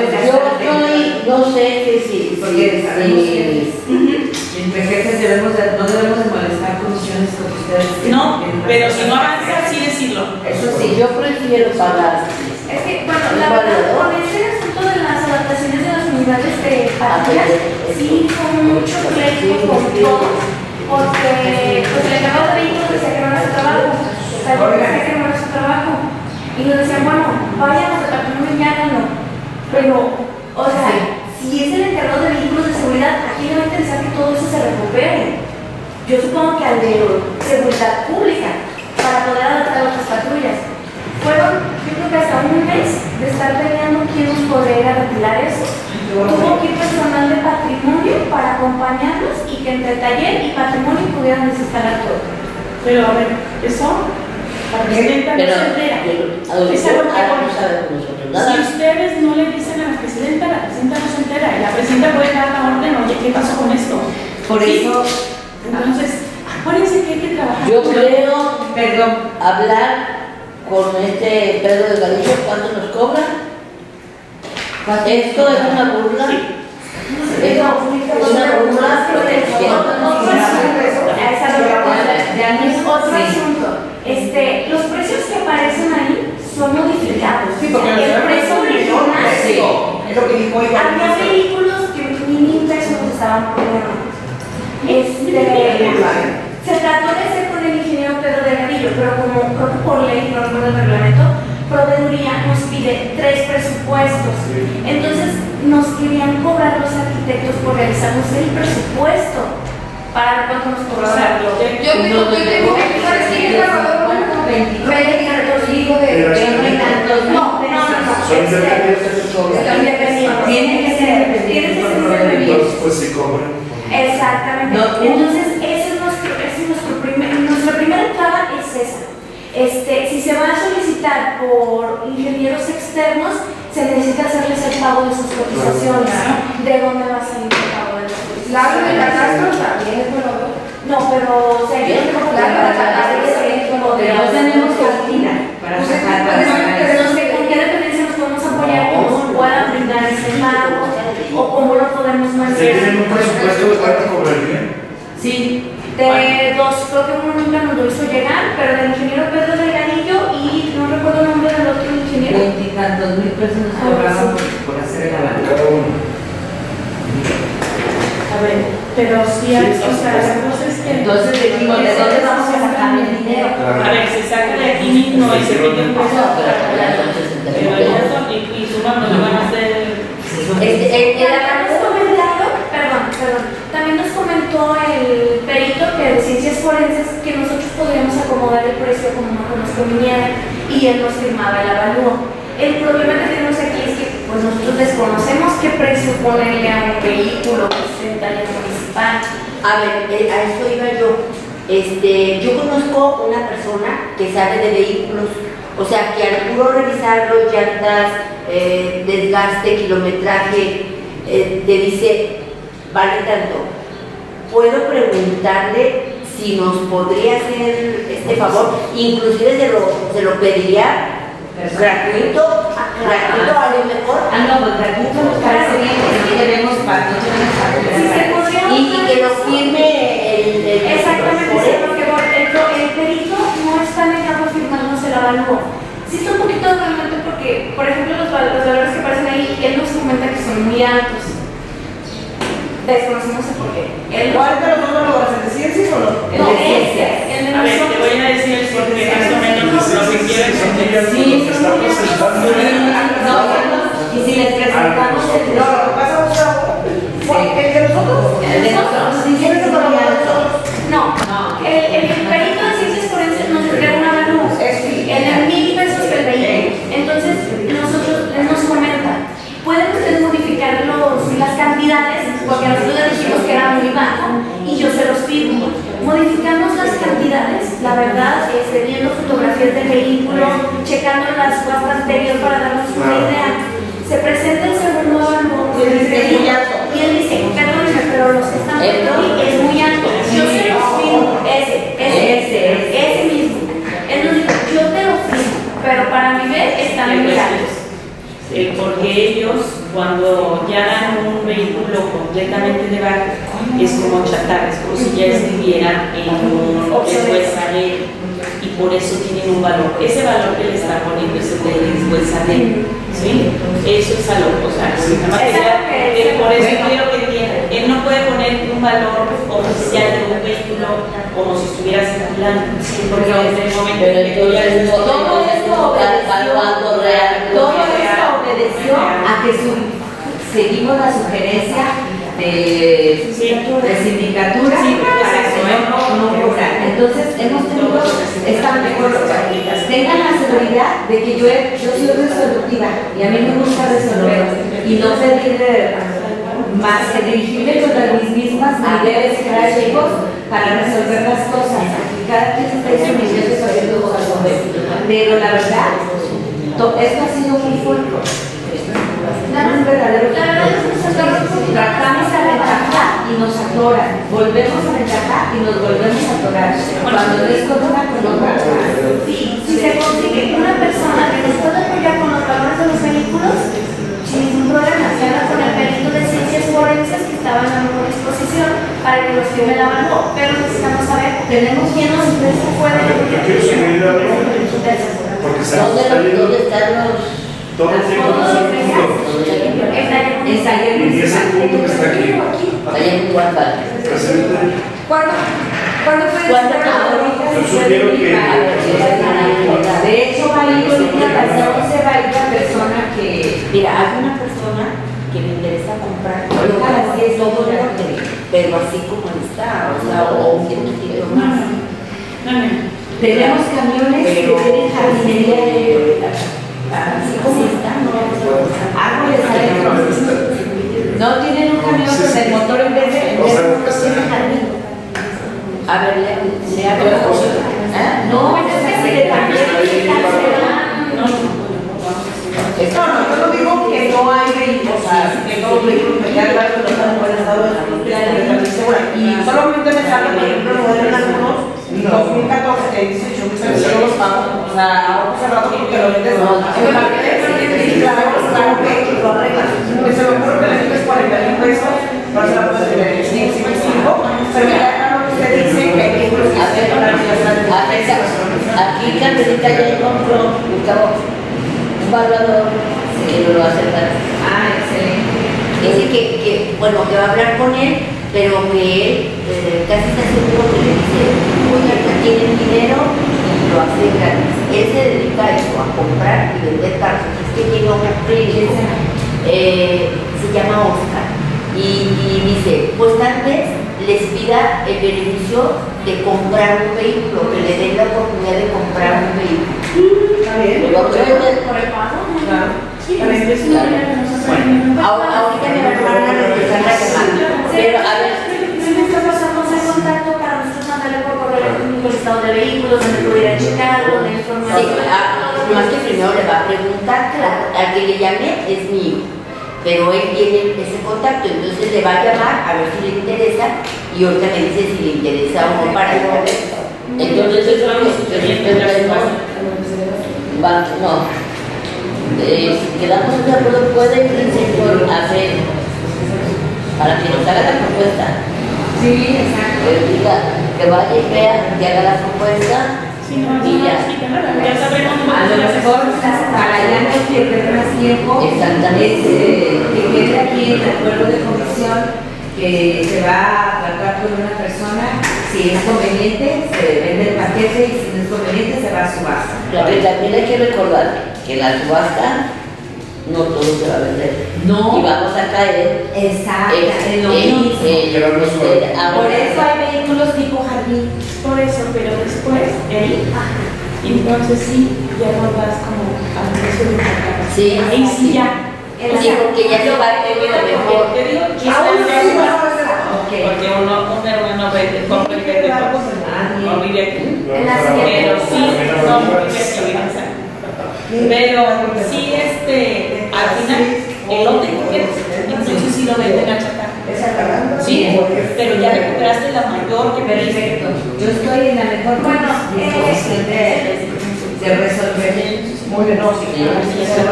yo no sé que sí, porque sabemos que entre jefes no debemos de molestar comisiones con ustedes. no, pero si no avanza, sí decirlo. Eso sí, yo prefiero pagar. Es que, bueno, la verdad, con ese asunto de las adaptaciones de las unidades de patrullas, sí fue mucho pleito con todos, porque pues, el encargado de vehículos decía que no era su trabajo, o sea, decía que no era su trabajo, y nos decían, bueno, vayamos a patrullar y háganlo, pero, o sea, si es el encargado de vehículos de seguridad, aquí le va a interesar que todo eso se recupere. Yo supongo que al de seguridad pública, para poder adaptar otras patrullas. Fueron, yo creo que hasta un mes de estar peleando quién nos podría ir a retirar eso. Tuvo que ir personal de patrimonio para acompañarnos y que entre taller y patrimonio pudieran desinstalar todo. Pero a ver, eso, la presidenta no se entera. Es algo que si ustedes no le dicen a la presidenta no se entera. Y la presidenta puede dar la orden, oye, ¿qué pasó con esto? Por eso, entonces, acuérdense que hay que trabajar. Yo creo, hablar con este Pedro de Galicia, ¿cuánto nos cobra? Esto es una burla. Es una burla. Es otro asunto. Los precios que aparecen ahí son modificados. Sí, porque el precio original. es lo que dijo ella. Había vehículos se trató de hacer con el ingeniero Pedro Delgadillo, pero como creo que por ley, no recuerdo el reglamento, Proveeduría nos pide 3 presupuestos. Entonces nos querían cobrar los arquitectos por realizarnos el presupuesto. ¿Para cuánto nos cobraron? Yo tengo que recibir el grabador como 20 hijo de No. Tiene que ser independiente. Entonces, pues sí cobran. Exactamente. Entonces, nuestra primera entrada es esa. Si se va a solicitar por ingenieros externos, se necesita hacerles el pago de sus cotizaciones. ¿De dónde va a salir el pago de las cotizaciones? La de catastro también es bueno. No, pero Pero no tenemos cortina para sacar. no sé con qué dependencia nos podemos apoyar, cómo nos puedan brindar ese pago o cómo lo podemos ¿Se mantener. tienen un presupuesto de cuánto cobrarían? Sí. De 2, creo que uno nunca nos lo hizo llegar, pero del ingeniero Pedro Delgadillo y no recuerdo el nombre del otro ingeniero. 20 y tantos mil pesos nos cobraban por hacer el avance. Cada uno. A ver, pero sí, o sea, la cosa es que. Entonces dijimos, ¿de dónde vamos a sacar el dinero? A ver, se saca de aquí mismo y se pide un peso. Pero ya son, y sumando, le van a hacer. También nos comentó el perito que de ciencias forenses que nosotros podríamos acomodar el precio como nos conviniera y él nos firmaba el avalúo. El problema que tenemos aquí es que pues nosotros desconocemos qué precio ponerle a un vehículo que esté en taller municipal. A ver, a eso iba yo. Yo conozco una persona que sabe de vehículos, o sea, que al puro revisarlo, llantas, desgaste, kilometraje, te dice, vale tanto. Puedo preguntarle si nos podría hacer este favor, inclusive se lo pediría gratuito a lo mejor. No, pues gratuito nos parece bien, porque tenemos para y que lo firme el Exactamente, sí, porque el perito no está negado a firmarnos el avalúo. Sí está un poquito de realmente porque, por ejemplo, los valores que aparecen ahí, él nos comenta que son muy altos. Desconocemos el por qué. ¿Cuál de los dos valores? ¿El de ciencias o no? No, ese. El de A ver, te voy a decir el por qué más o menos lo que quieren. Sí, está presentando. Y si les presentamos el No, lo que pasa es que el de nosotros. El de nosotros sí ¿Quién es el valor de nosotros? No, el perito de ciencias forenses nos entrega un avalúo. En el 1,000 pesos del vehículo. Entonces, nosotros nos comenta, pueden ustedes modificar las cantidades, porque nosotros les dijimos que era muy bajo, y yo se los firmo. Modificamos las cantidades, la verdad, viendo fotografías del vehículo, checando la subasta anterior para darnos una idea. Se presenta el segundo avalúo y él dice, perdónenme, pero los que están viendo aquí es muy alto. Yo se los firmo, ese mismo. Él nos dijo, yo te lo firmo, pero para mi ver están muy altos. Porque ellos, cuando ya dan un vehículo completamente de baja, es como chatarra, es como si ya estuvieran en un después sale, y por eso tienen un valor. Ese valor que le está poniendo es el de después sale, ¿sí? Eso es algo, o sea, por eso quiero que entiendan. Él no puede poner un valor oficial de un vehículo como si estuviera circulando, porque desde el momento en que tú ya todo esto obedeció a que seguimos la sugerencia de sindicatura para que no cobrar. Entonces hemos tenido esta mejor. Tengan la seguridad de que yo soy resolutiva y a mí me gusta resolver y no pedir más que dirigirme contra mis mismas ideas jerárquicos para resolver las cosas. Aquí cada quien está en su nivel resolviendo cosas. Pero la verdad, esto ha sido muy fuerte. Un verdadero tratamos a ventajar y nos atoran, volvemos a ventajar y nos volvemos a atorar. Cuando no es con una, con otra. Si se consigue una persona que nos pueda apoyar con los valores de los vehículos, sin ningún problema, se habla con el perito de ciencias forenses que estaba en la mejor disposición para que nos firme el avalúo, pero necesitamos saber, tenemos quién nos puede. Yo quiero subir a porque se ¿Dónde están los...? todo el tiempo no son puntos. Y ese punto que está aquí. Allá en Guadalajara. Presente. ¿Cuándo ¿Cuánto Yo sugiero que... De hecho, va a ir ahorita la persona que... Mira, hay una persona que me interesa comprar Ahorita a las 10 todo el orden, pero así como está, o sea, o un kilo más. Tenemos camiones que tienen jardinería así como están, árboles adentro. No tienen un camión con el motor en vez de tiene jardín. A ver, le hago la cosa. No, es que si le cambian No, yo no digo que no hay vehículos, o sea, que todos los vehículos me quedan claro que no están en buen estado de segura. Y solamente me salga, por ejemplo, el modelo en algunos 2014 que dice 18,000 pesos, yo los pago. O sea, ahora hace rato porque lo vendes. Claro, que lo arreglas. Se me ocurre que le metes 40,000 pesos, para hacer la puerta de 5, pero me queda claro que usted dice que hay vehículos que hacen para aquí Carmelita ya compró un valor que no lo va a aceptar. Ah, excelente. Dice que, bueno, que va a hablar con él, pero que él casi está seguro que le dice, oye, acá tienen dinero y lo hace gratis. Él se dedica a eso, a comprar y vender carros. Es que tiene un primo, se llama Oscar, y dice, pues tal vez les pida el beneficio de comprar un vehículo, que le den la oportunidad de comprar un vehículo. Está bien. Lo va a hacer Por el pago. Claro. Sí, ahorita me ahorita me van a regresar la llamada. Pero a ver, si me está pasando el contacto para nosotros mandarle por correo electrónico el estado de vehículos, donde pudiera checar, donde sí, información. más que primero le va a preguntar, al que le llame es mi hijo, pero él tiene ese contacto, entonces le va a llamar a ver si le interesa y ahorita me dice si le interesa o no para el momento. Entonces eso es lo que no. Si quedamos de acuerdo, puede irse por hacer para que nos haga la propuesta. Sí, exacto. Que diga, que vaya y vea, que haga la propuesta y ya. Ya sabremos A lo mejor para ya no perder más tiempo, Exactamente. que quede aquí en el acuerdo de comisión que se va a tratar con una persona, si es conveniente se vende el paquete y si no es conveniente se va a subasta. Lo que también hay que recordar que la subasta no todo se va a vender. No. Y vamos a caer Exacto, en lo mismo. Por eso hay vehículos tipo jardín. Por eso, pero después, entonces sí, ya no vas como al precio de mercado. Sí, Ahí sí ya. Sí, porque ya se va a tener lo mejor. Te digo, Sí, no, porque uno no vende, compra y vende cosas. No vive aquí. En la siguiente. Pero sí, no vive aquí, pero sí, al final, el lote que quieres, entonces sí lo venden a chatar. Sí, pero ya recuperaste la mayor que Perfecto. Yo estoy en la mejor disposición de resolver. Muy bien, no, sí. En la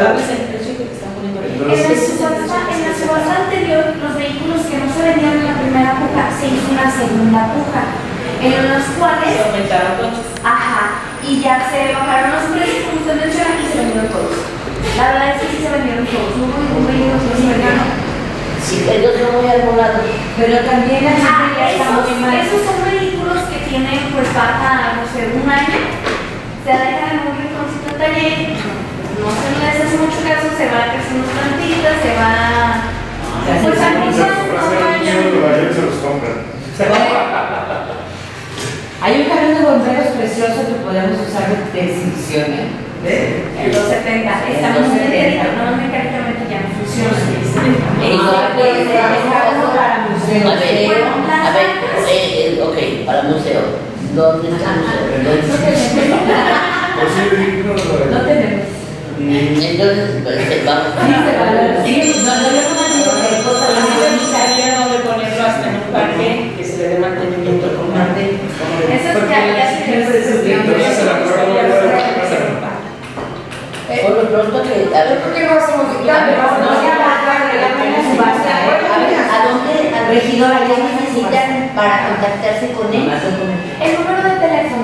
subasta anterior, los vehículos que no se vendían en la primera puja se hizo una segunda puja, en los cuales, aumentaron cosas. y ya se bajaron los precios, como usted menciona, y se vendieron todos. La verdad es que sí se vendieron todos, no hubo ningún vehículo que no se vendieron. Sí, ellos son muy armolados. Pero también la gente ya está muy mal. Esos son vehículos que tienen, pues, baja, no sé, un año, se dejan en un rinconcito de taller, no se les hace mucho caso, se va creciendo tantito, se va. Pues al final, Se los compran. Hay un camión de bomberos precioso que podemos usar de exhibición, En los 70, estamos muy enterito, no mecánicamente ya no funciona. para museo. Ok, para museo. ¿Dónde está el museo? No tenemos. Entonces, vamos. Sí, no le Necesitaría donde ponerlo hasta en un parque que se le dé mantenimiento con parte. Eso ya se Por lo pronto que, a ver, ¿Por qué no hacemos ¿a dónde, al regidor, qué necesitan para contactarse con él? El número de teléfono.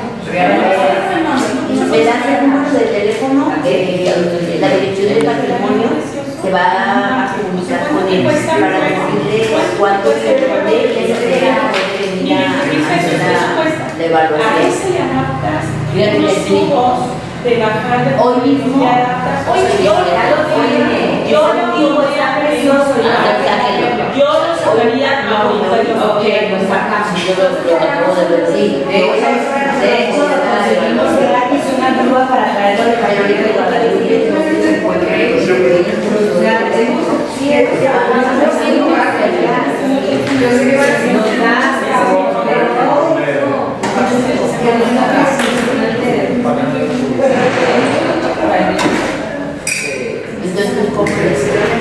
Me dan el número de teléfono, la dirección del patrimonio, se va a comunicar con él para decirle cuánto se vende y ese será la evaluación. A ese le adaptas Fíjate que unos sí. tubos de bajar de Hoy mismo. le adaptas. Hoy Yo mismo. yo lo podría precioso. Yo lo sacaría ahorita. Ok, pues sacamos. Yo lo acabo de ver, sí. De hecho, conseguimos gratis una grúa para traerlo de Valladolid a Guadalupe. O sea, tenemos opciones. Yo sé que van a ser Nos da Entonces, ¿cómo es?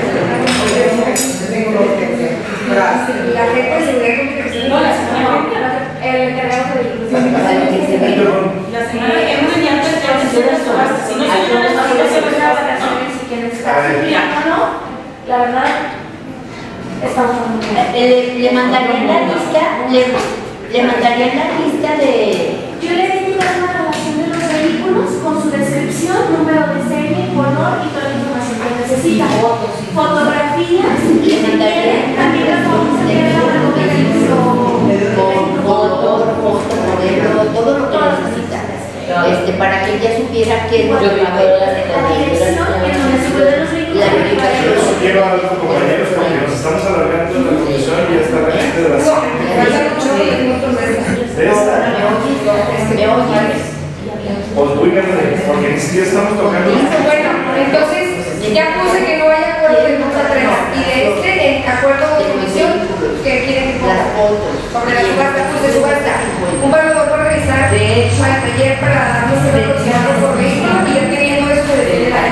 la gente de seguridad y comunicación. No, la semana El encargado de difusión. Para que se vea. La semana que viene ya te subasta. Si no se llama las vacaciones, Si quieren estar o no, la verdad, estamos muy bien. Le mandarían la lista, le mandarían la lista de... Yo le di una relación de los vehículos con su descripción, número de serie, color y toda la información que necesita. Fotografías y si quieren, también las vamos a enviar a la con foto, modelo, todo lo que necesita. Para que ella supiera que la dirección en donde se pueden los vehículos. Yo sugiero a los compañeros porque nos estamos alargando en la comisión y hasta la gente de la siguiente. De esta. ¿Me oyes? Pues muy bien, porque ni siquiera estamos tocando. Bueno, entonces ya puse que no hay acuerdo de nota 3 y de en acuerdo de comisión que quieren que ponga Las fotos. sobre la subasta, puse subasta. Un valor por revisar para el taller para darnos el aproximado por vehículo y ya teniendo eso de la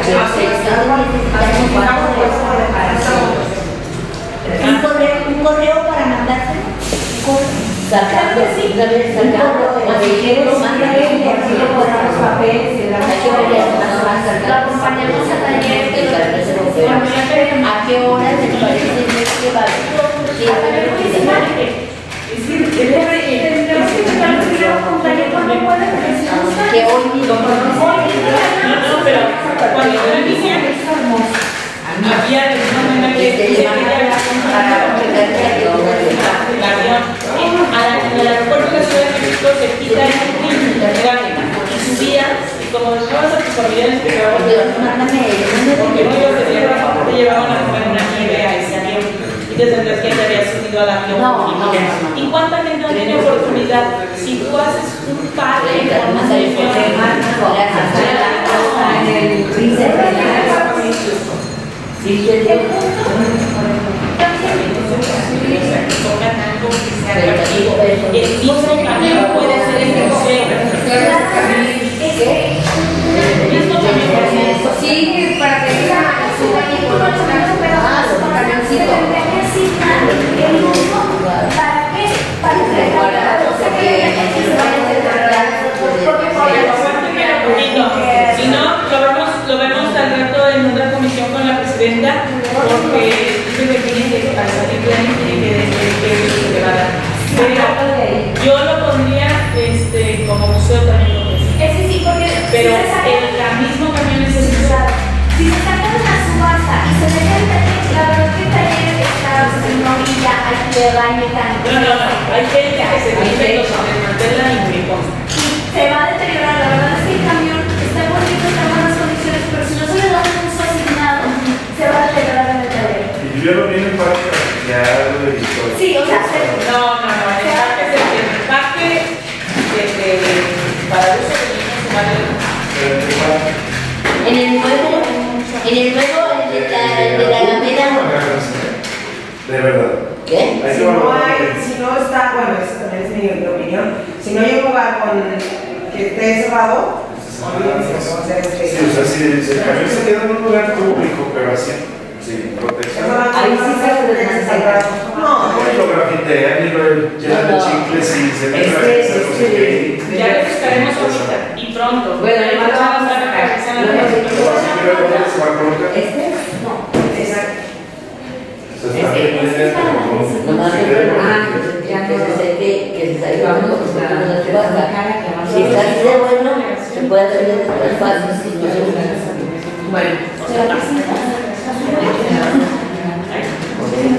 Un correo para mandarte. Sacando, sacando el vehículo, mándale y así le ponemos papeles y la acompañamos al taller de ¿a qué hora les parece que va a que hoy mismo no, pero cuando yo inicié, había de una manera que se al aeropuerto de la Ciudad de México se quita el y subía, y como dejabas a tus familiares que te porque no ibas de tierra, te llevaban a comer una nieve a ese avión y te tendrías que te habías subido al avión. ¿Y cuánta gente no tiene oportunidad? Si tú haces un par de el mismo camión puede ser el museo. Sí, para que diga su vehículo, Si no, lo vemos al rato en otra comisión con la presidenta, porque dice que tiene que salir plan y tiene que se va a dar. Pero yo lo pondría como museo también lo que Sí, porque pero el mismo camión es el museo. si se saca de la subasta y se deja el taller, la verdad que el taller está en una orilla, hay tierra, hay mecánica. No, hay gente que se dice y los desmantela y me consta. Se va a deteriorar, la verdad es que el camión está bonito, está en buenas condiciones, pero si no se le da un uso asignado, se va a deteriorar en el taller. Y yo lo vi en el parque, ya lo he visto. Sí, o sea, No, el parque para uso de niños humanos. En el nuevo, de la Alameda. De verdad. ¿Qué? Hay Si que no valorar. hay, si no está, bueno, esa también es mi opinión, si no hay un lugar con que esté cerrado, olvídense, no va a ser Sí, o sea, si el camión se queda en un lugar público, pero así, sin protección. Ahí sí se No, lo grafitean y lo llenan de chicles y se meten a hacer no sé qué. Ya lo buscaremos ahorita y pronto. Bueno, le mandamos a sacar. Nomás que se salga con los de la subasta. Si está así de bueno, se puede hacer después fácil. Bueno,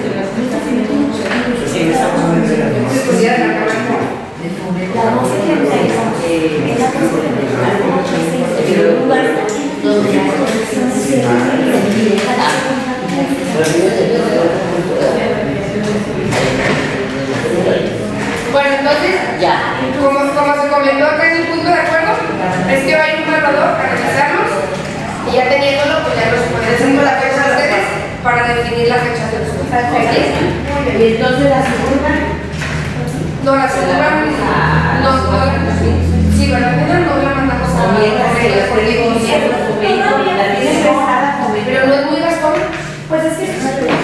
se pudiera acabar. Bueno, entonces, Ya. como se comentó acá en el punto de acuerdo, es que va a ir un evaluador a revisarlos y ya teniéndolo, pues ya nos ponemos la fecha de ustedes para definir la fecha de los Y entonces la segunda, No, la segunda no, sí, ¿verdad? No la mandamos a mientras que los tenemos la tienen pesada con pero no es muy gastón. Pues es que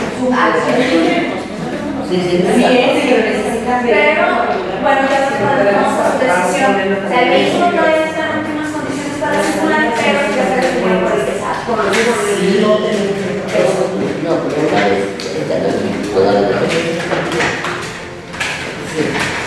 Sí, Sí, pero necesitan pero bueno, ya se podemos por decisión. O sea, el vehículo todavía está en óptimas condiciones para circular, pero ya se requiere por el pesado. No, pero una vez toda la sí.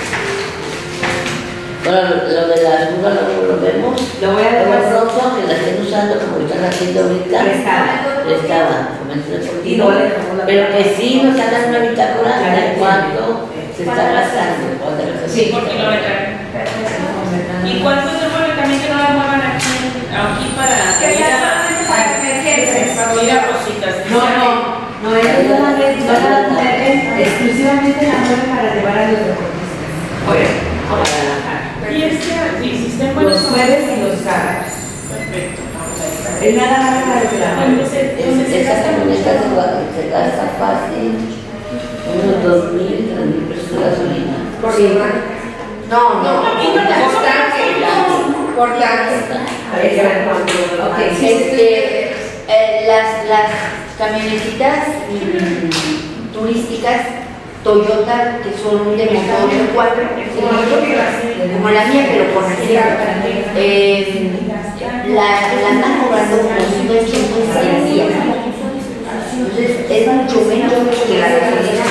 Bueno, lo de la curva lo vemos. Lo voy a Lo dejar pronto que la estén usando como lo están haciendo ahorita. Prestada, como el deportivo. Pero que sí nos hagan una bitácora de cuánto se está gastando. Sí, porque lo recargan. ¿Y cuánto se mueve también que no la muevan aquí para Que ir sea a solamente para emergencias. ir a cositas? No, ellos no la mueven, exclusivamente la mueven para llevar a los deportistas. Oye, a Guadalajara. Y si estén buenos Los jueves y los sábados. Perfecto. Es nada más para el trabajo. Esa camioneta se gasta fácil unos 2,000, 3,000 pesos de gasolina. Por semana. No, por tanque. Ok, las camionetitas turísticas Toyota que son de motor 4, como la mía, pero con acero. La están cobrando como 186 días. Entonces es mucho menos que la gasolina.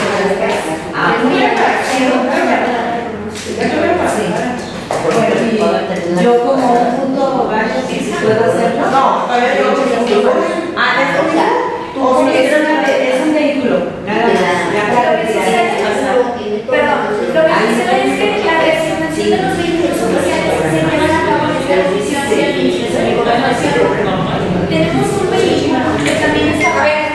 Yo como un punto bajo, si puedo hacerlo. No, todavía no. O sea, Es un vehículo, nada más. Perdón, lo que sucede es que la reasignación de los vehículos oficiales se llevan a cabo en esta comisión y administración de gobernación. Tenemos un vehículo que también está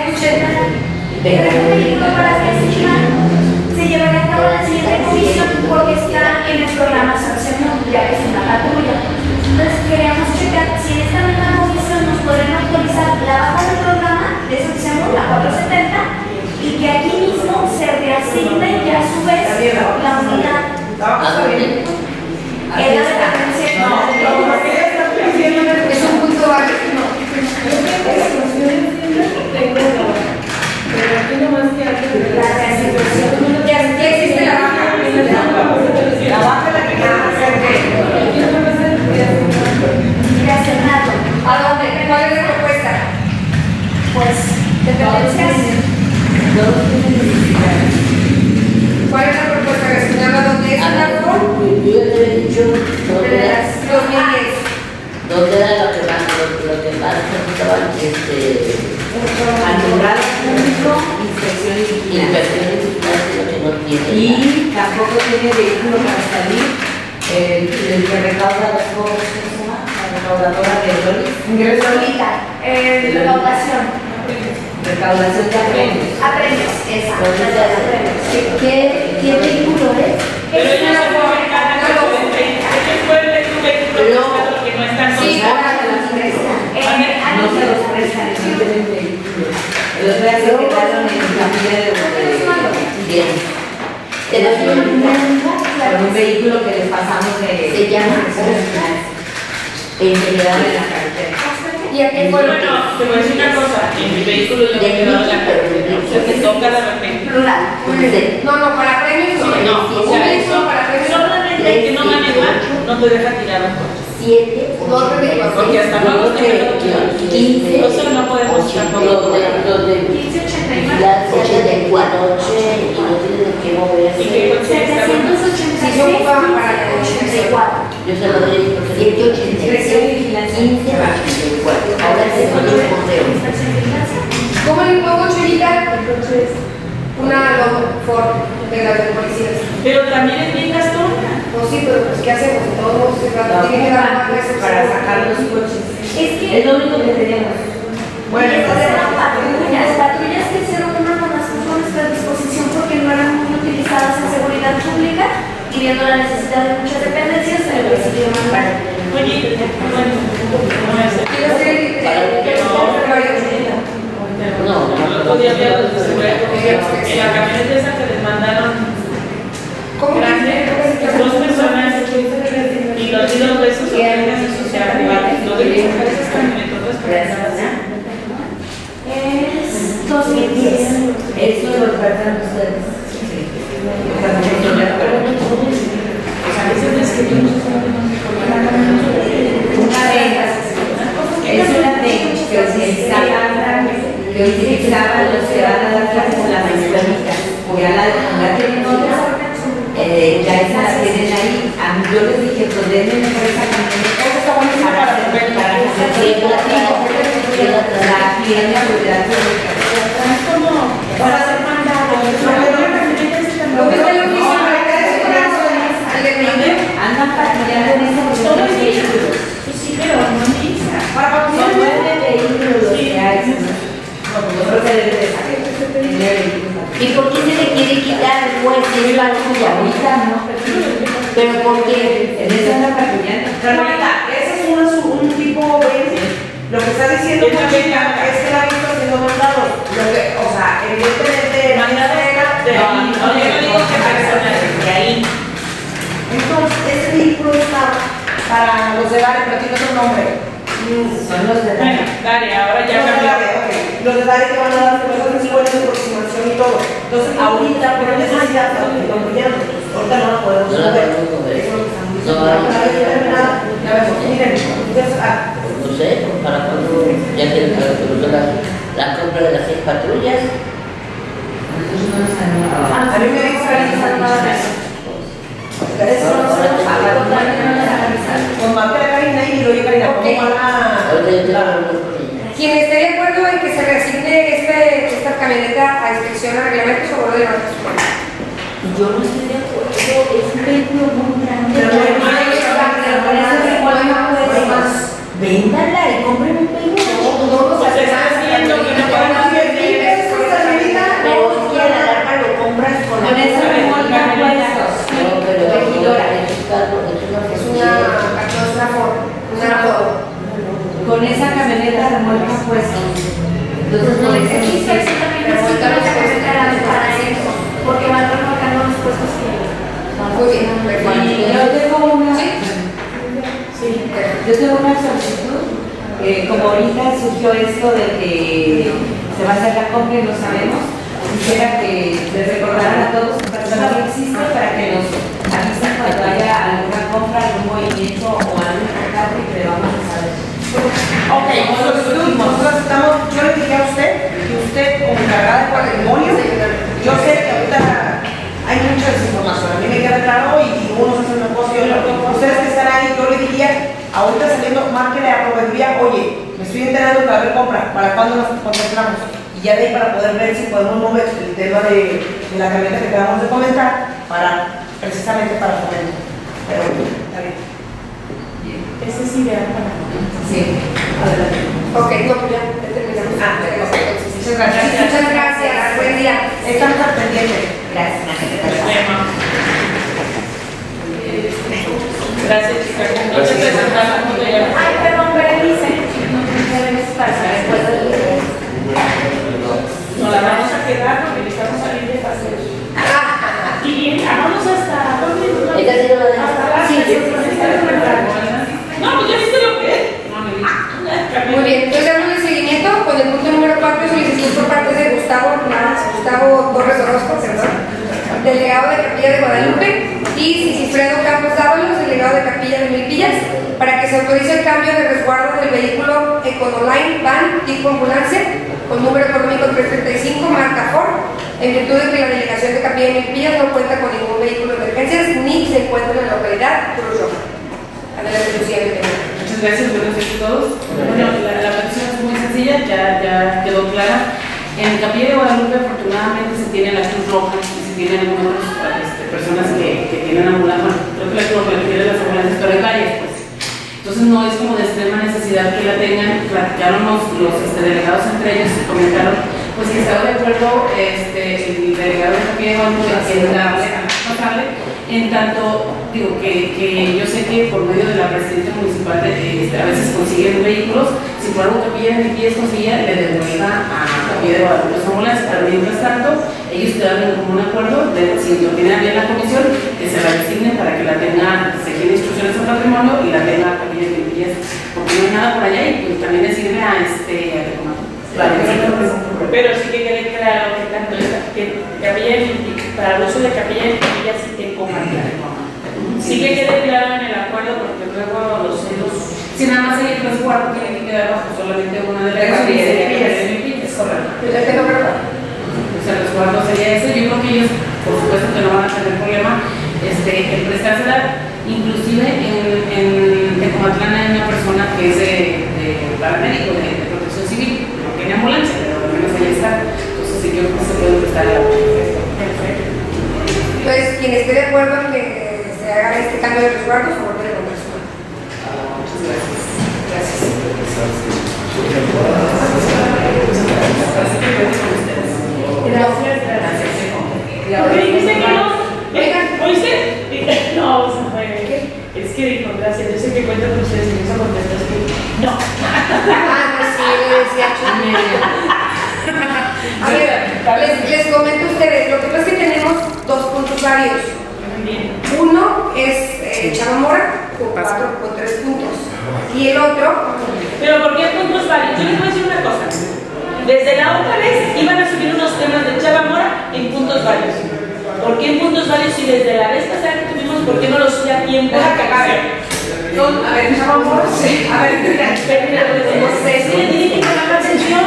un vehículo para festival. Se llevará a cabo en la siguiente comisión porque está en el programa sancionado, ya que es una patrulla. Entonces queríamos checar si en esta misma comisión nos podrían actualizar la baja del programa de eso que se llama la 470 y que aquí mismo se reasigne y a su vez la unidad. Era de la Es un punto bajo. Pero aquí nomás que hace la reasignación. Ya existe la baja. La baja la que quieren hacer Reasignado. ¿A dónde? ¿Cuál es la propuesta? Pues dependencias. ¿Cuál es la propuesta? ¿Reasignada dónde es una forma? Yo te he dicho dónde era lo que más necesitaban Alumbrado público, inspección y vigilancia. inversiones lo que no tiene. Y tampoco tiene vehículo para salir. El que recauda los cobros, ¿cómo se llama? La recaudadora de Lolis. Solita. Recaudación. Recaudación de premios. Apremios, esa. ¿Qué vehículo es? Pero ellos se mueven cada ellos pueden tener un vehículo que no están Sí, conectados. No se los prestan, no tienen vehículo. Los voy a hacer que quedaron en familia de Bien. con un vehículo que les pasamos de. Se llama En general en la carretera. ¿Y a qué fue lo que? Bueno, te voy a decir una cosa, en mi vehículo yo me he quedado en la carretera, se me toca de repente. Plural. No, para premios no. No, o sea, eso para premios solamente el que no maneja no te deja tirar un coche. 7, Porque hasta luego te deja tirar. 15, Eso no podemos tampoco. los de vigilancia de noche y no tienen que moverse. ¿Y qué coche está? 786 Si yo ocupaba para el 84. Yo se lo doy porque 786, 15, 84. Ahora se pone un correo. ¿Cómo le pongo, Chuyita? Una logo Ford de las de policías. Pero también es bien gastona. Pues sí, pero pues ¿qué hacemos? De todos modos, tiene que dar más veces Para sacar los coches. Es que Es lo único que tenemos. bueno, estas eran patrullas que hicieron una donación con nuestra disposición porque no eran muy utilizadas en seguridad pública y viendo la necesidad de muchas dependencias, se le decidió mandar. Oye, bueno, Quiero hacer No, el otro día había los de seguridad porque en la camioneta esa que les mandaron ¿cómo grande, dos personas y los tiros de esos se arribaron. No deben sacar esas camionetas para nada. Es 2010. Eso lo tratan ustedes. A veces les queremos Una de ellas es una que utilizaban los que van a dar clases en las escuelitas. Ya la tienen otras, ya esa la tienen ahí. Yo les dije, pues denme mejor esa camioneta para hacer la tienda es como para hacer mandados. andan patrullando en ese Todo el día. vehículo. Pues sí, pero no misa. Son 9 vehículos que hay. Nosotros se debe de saber. ¿y por qué se le quiere quitar el juez si es la suya? Ahorita no, ¿Pero por qué? en eso anda patrullando. Carmelita, ese es un tipo B. Lo que está diciendo Es la Conchita misma. es que la ha visto haciendo mandados. O sea, evidentemente. Mandados de ahí. No, yo no digo que personales, de ahí. Entonces, ese vehículo está para los de Dare, pero tiene otro nombre. Son los de Bueno, dale, ahora ya Los de cambió. Dare, ok. Los de Dare que van a dar clases en escuelas de aproximación y todo. Entonces, ahorita, por necesidad, ahorita no la podemos No la mover. podemos mover. Eso es lo que están No, diciendo. ahora- Una vez terminada, ya vemos. Miren, entonces, No sé, para cuando ya se autorizó la compra de las 6 patrullas. a mí me dijo que no nada de eso. Eso no se nos Con marca de Karina y digo, oye Karina, ¿cómo van a...? Ahorita yo tengo una reunión con ella. Quien esté de acuerdo en que se reasigne esta camioneta a inspección a reglamentos o de la escuela. Yo no estoy de acuerdo, es un vehículo muy grande. Pero no hay más, Véndala y cómprame un vehículo. Pues estás viendo que no podemos vender. Pero si quiere la alarma lo compras con Con esa remolca puestos. No, pero Regidora. es un carro, es una Es posibilidad. una Ford. Con esa camioneta remolca puestos. Entonces, por Aquí eso está también necesita una camioneta para eso, porque van remolcando los puestos que Muy bien, perfecto. Y yo tengo una, Sí. yo tengo una solicitud, como ahorita surgió esto de que se va a hacer la compra y lo sabemos, quisiera que les recordaran a todos que Personal existe para que nos avisen cuando haya alguna compra, algún movimiento o algún contacto y que le vamos a saber. Ok, nosotros estamos, yo le dije a usted que usted como encargada de patrimonio, yo sé que ahorita hay mucha desinformación, a mí me queda claro y unos hacen una cosa y otra. Ustedes que están ahí, yo le diría, ahorita saliendo, márquele a proveeduría, oye, me estoy enterando que va a haber compra, ¿para cuándo nos contemplamos? Y ya de ahí para poder ver si podemos mover el tema de la camioneta que acabamos de comentar, precisamente para fomento. Pero, está bien. Ese es ideal para Sí, adelante. Ok, no, pues ya terminamos. Muchas gracias. Muchas gracias. Buen día. Estamos al pendiente. Gracias. Gracias, chicas. No te presentaron cuando ya. Ay, perdón, Berenice. No te para después del Nos la vamos a quedar porque necesitamos salir de paseo. Y vamos hasta. ¿Dónde? Ella sí lo va a dejar. Hasta la. Sí, sí. No, pues ya viste lo que es. Muy bien, entonces damos el seguimiento con el punto número 4, solicitud por parte de Gustavo Torres Orozco, delegado de Capilla de Guadalupe, y Sigifredo Campos Dávalos, delegado de Capilla de Milpillas, para que se autorice el cambio de resguardo del vehículo Econoline Van tipo ambulancia con número económico 335, marca Ford, en virtud de que la delegación de Capilla de Milpillas no cuenta con ningún vehículo de emergencias ni se encuentra en la localidad Cruz Roja. Adelante, Lucía, bienvenida. Muchas gracias, buenos días a todos. Bueno, la petición es muy sencilla, ya quedó clara. En Capilla de Guadalupe, afortunadamente, se tiene la Cruz Roja y se tienen algunas personas que tienen ambulancias, creo que la Cruz Roja tiene las ambulancias prioritarias, pues. Entonces, no es como de extrema necesidad que la tengan. Platicaron los delegados entre ellos y comentaron pues que estaba de acuerdo el delegado de Capilla de Guadalupe en darle a pasarle En tanto, digo que yo sé que por medio de la presidencia municipal a veces consiguen vehículos, si por algo Capilla de Pies conseguía, le devuelva a Capilla de Guadalupe su ambulancia, pero mientras tanto, ellos quedaron en común acuerdo de, si lo tienen bien la comisión, que se la designen para que la tenga, se quiere instrucciones al patrimonio y la tenga Capilla de Pies, porque no hay nada por allá y pues también le sirve a pero sí que quede claro que tanto que Capilla para el uso de Capilla de Pies sí tengo más claro. Sí que quede claro en el acuerdo porque luego los celos. Si nada más hay el resguardo, tiene que quedar bajo solamente una de las Capilla de Pies. Es correcto. Yo ya tengo preparado. O sea, el resguardo sería ese. Yo creo que ellos, por supuesto, que no van a tener problema el prestársela. Inclusive en Tecomatlán hay una persona que es de paramédico, de protección civil, no tiene ambulancia, pero al menos ahí está. Entonces, sí, yo creo que se puede prestar el perfecto. Entonces, quien esté de acuerdo en que se haga este cambio de resguardo, favor de la persona. Muchas gracias. Gracias. ¿Oíste? No, es que dijo, gracias, yo sé que cuentan con ustedes y eso contestas que no. No, sí, le decía A ver, les comento a ustedes, lo que pasa es que tenemos dos puntos varios. Uno es Chava Mora con 3 puntos y el otro. Pero ¿por qué puntos varios? Yo les voy a decir una cosa. Desde la otra vez iban a subir unos temas de Chava Mora en puntos varios. ¿Por qué en puntos varios si desde la vez pasada que tuvimos, por qué no los subía bien? A ver, Chava Mora, sí. A ver, mira, es que le tienen que poner la atención.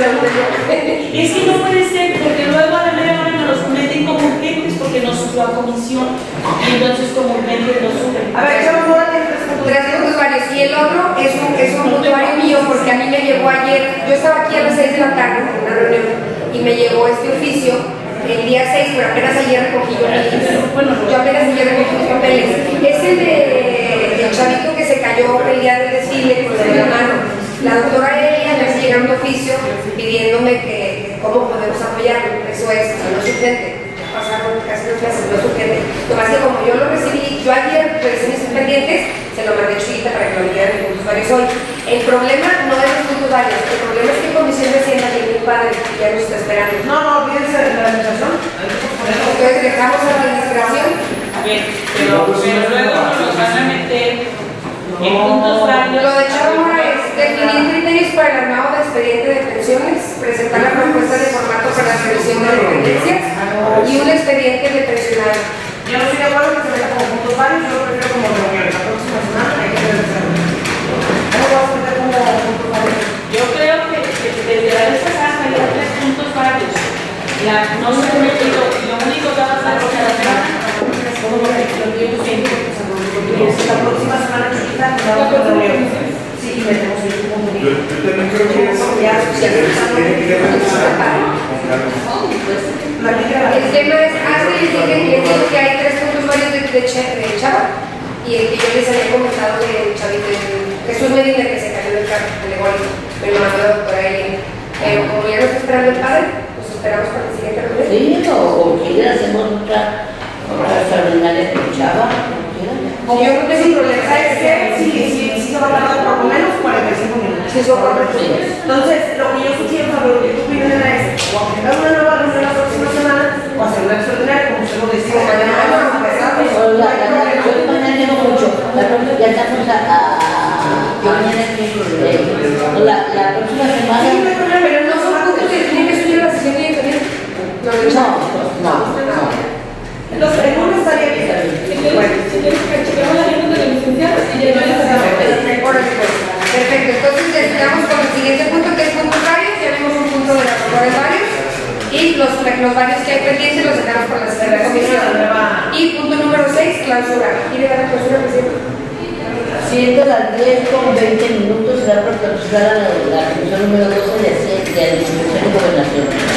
Es que no puede ser, porque luego a la media hora nos los meten como urgentes porque nos subió a comisión y entonces como urgentes nos suben. A ver, Chava Mora tiene 3 puntos varios y el otro es un punto vario mío porque a mí me llegó ayer, yo estaba aquí a las 6 de la tarde en una reunión y me llegó este oficio el día 6, pero apenas ayer recogí yo apenas ayer recogí mis papeles. Es el del chavito que se cayó el día del desfile con la mano. La doctora Elia me hace llegar un oficio pidiéndome que cómo podemos apoyarlo. Eso es, no es urgente. Pasaron casi 2 meses, no es urgente. Nomás que como yo lo recibí, yo ayer revisé mis pendientes, se lo mandé Chuyita para que lo dieran en puntos varios hoy. El problema no es los puntos varios, el problema es que Comisión de Hacienda tiene un padre que ya nos está esperando. No, olvídense de la administración. Entonces dejamos a la administración. Bien, pero luego nos van a meter en puntos varios. Lo de Chava Mora es definir criterios para el armado de expediente de pensiones, presentar la propuesta de formato para la revisión de dependencias y un expediente de pensionado. Yo no estoy de acuerdo que se meta como puntos varios, yo lo prefiero como reunión. La próxima semana hay que revisarlo. ¿Cómo lo vas a meter como puntos varios? Yo creo que desde la vez pasada salieron 3 puntos varios. No se ha metido, lo único que va a pasar porque la semana, como lo que yo siempre, la próxima semana chiquita, vamos a reunión. Sí, metemos el punto. Yo también creo que eso tiene que revisar con calma. El tema es, les digo que hay 3 puntos varios de Chava y el que yo les había comentado de Chavito, Jesús Medina, que se cayó del carro, de golpe, me lo mandó la doctora Eileen. Pero como ya no está esperando el padre, pues esperamos para el siguiente reunión. Sí, o quieren hacemos otra extraordinaria de Chava. Yo creo que sin problema, ¿sabes qué? Sí, se va a tardar por lo menos 45 minutos. Sí, eso correcto. Entonces, lo que yo sugiero, lo que tú pides es o agendar una nueva reunión la próxima semana o hacer una extraordinaria, como usted lo decía. Mañana tengo mucho. Ya estamos mañana la próxima semana. Pero no son puntos que tienen que subir a la sesión de también. No. Entonces, el lunes estaría bien. Si quieres que chequemos la agenda de la licenciada y ya Perfecto, entonces quedamos con el siguiente punto que es puntos varios, ya vimos un punto de los valores varios y los varios que hay pendientes los dejamos por la siguiente comisión. Y punto número 6, clausura. ¿Quiere dar la clausura, presidente? Siendo las 10:20 será por clausurar la comisión número 12 de Administración y Gobernación.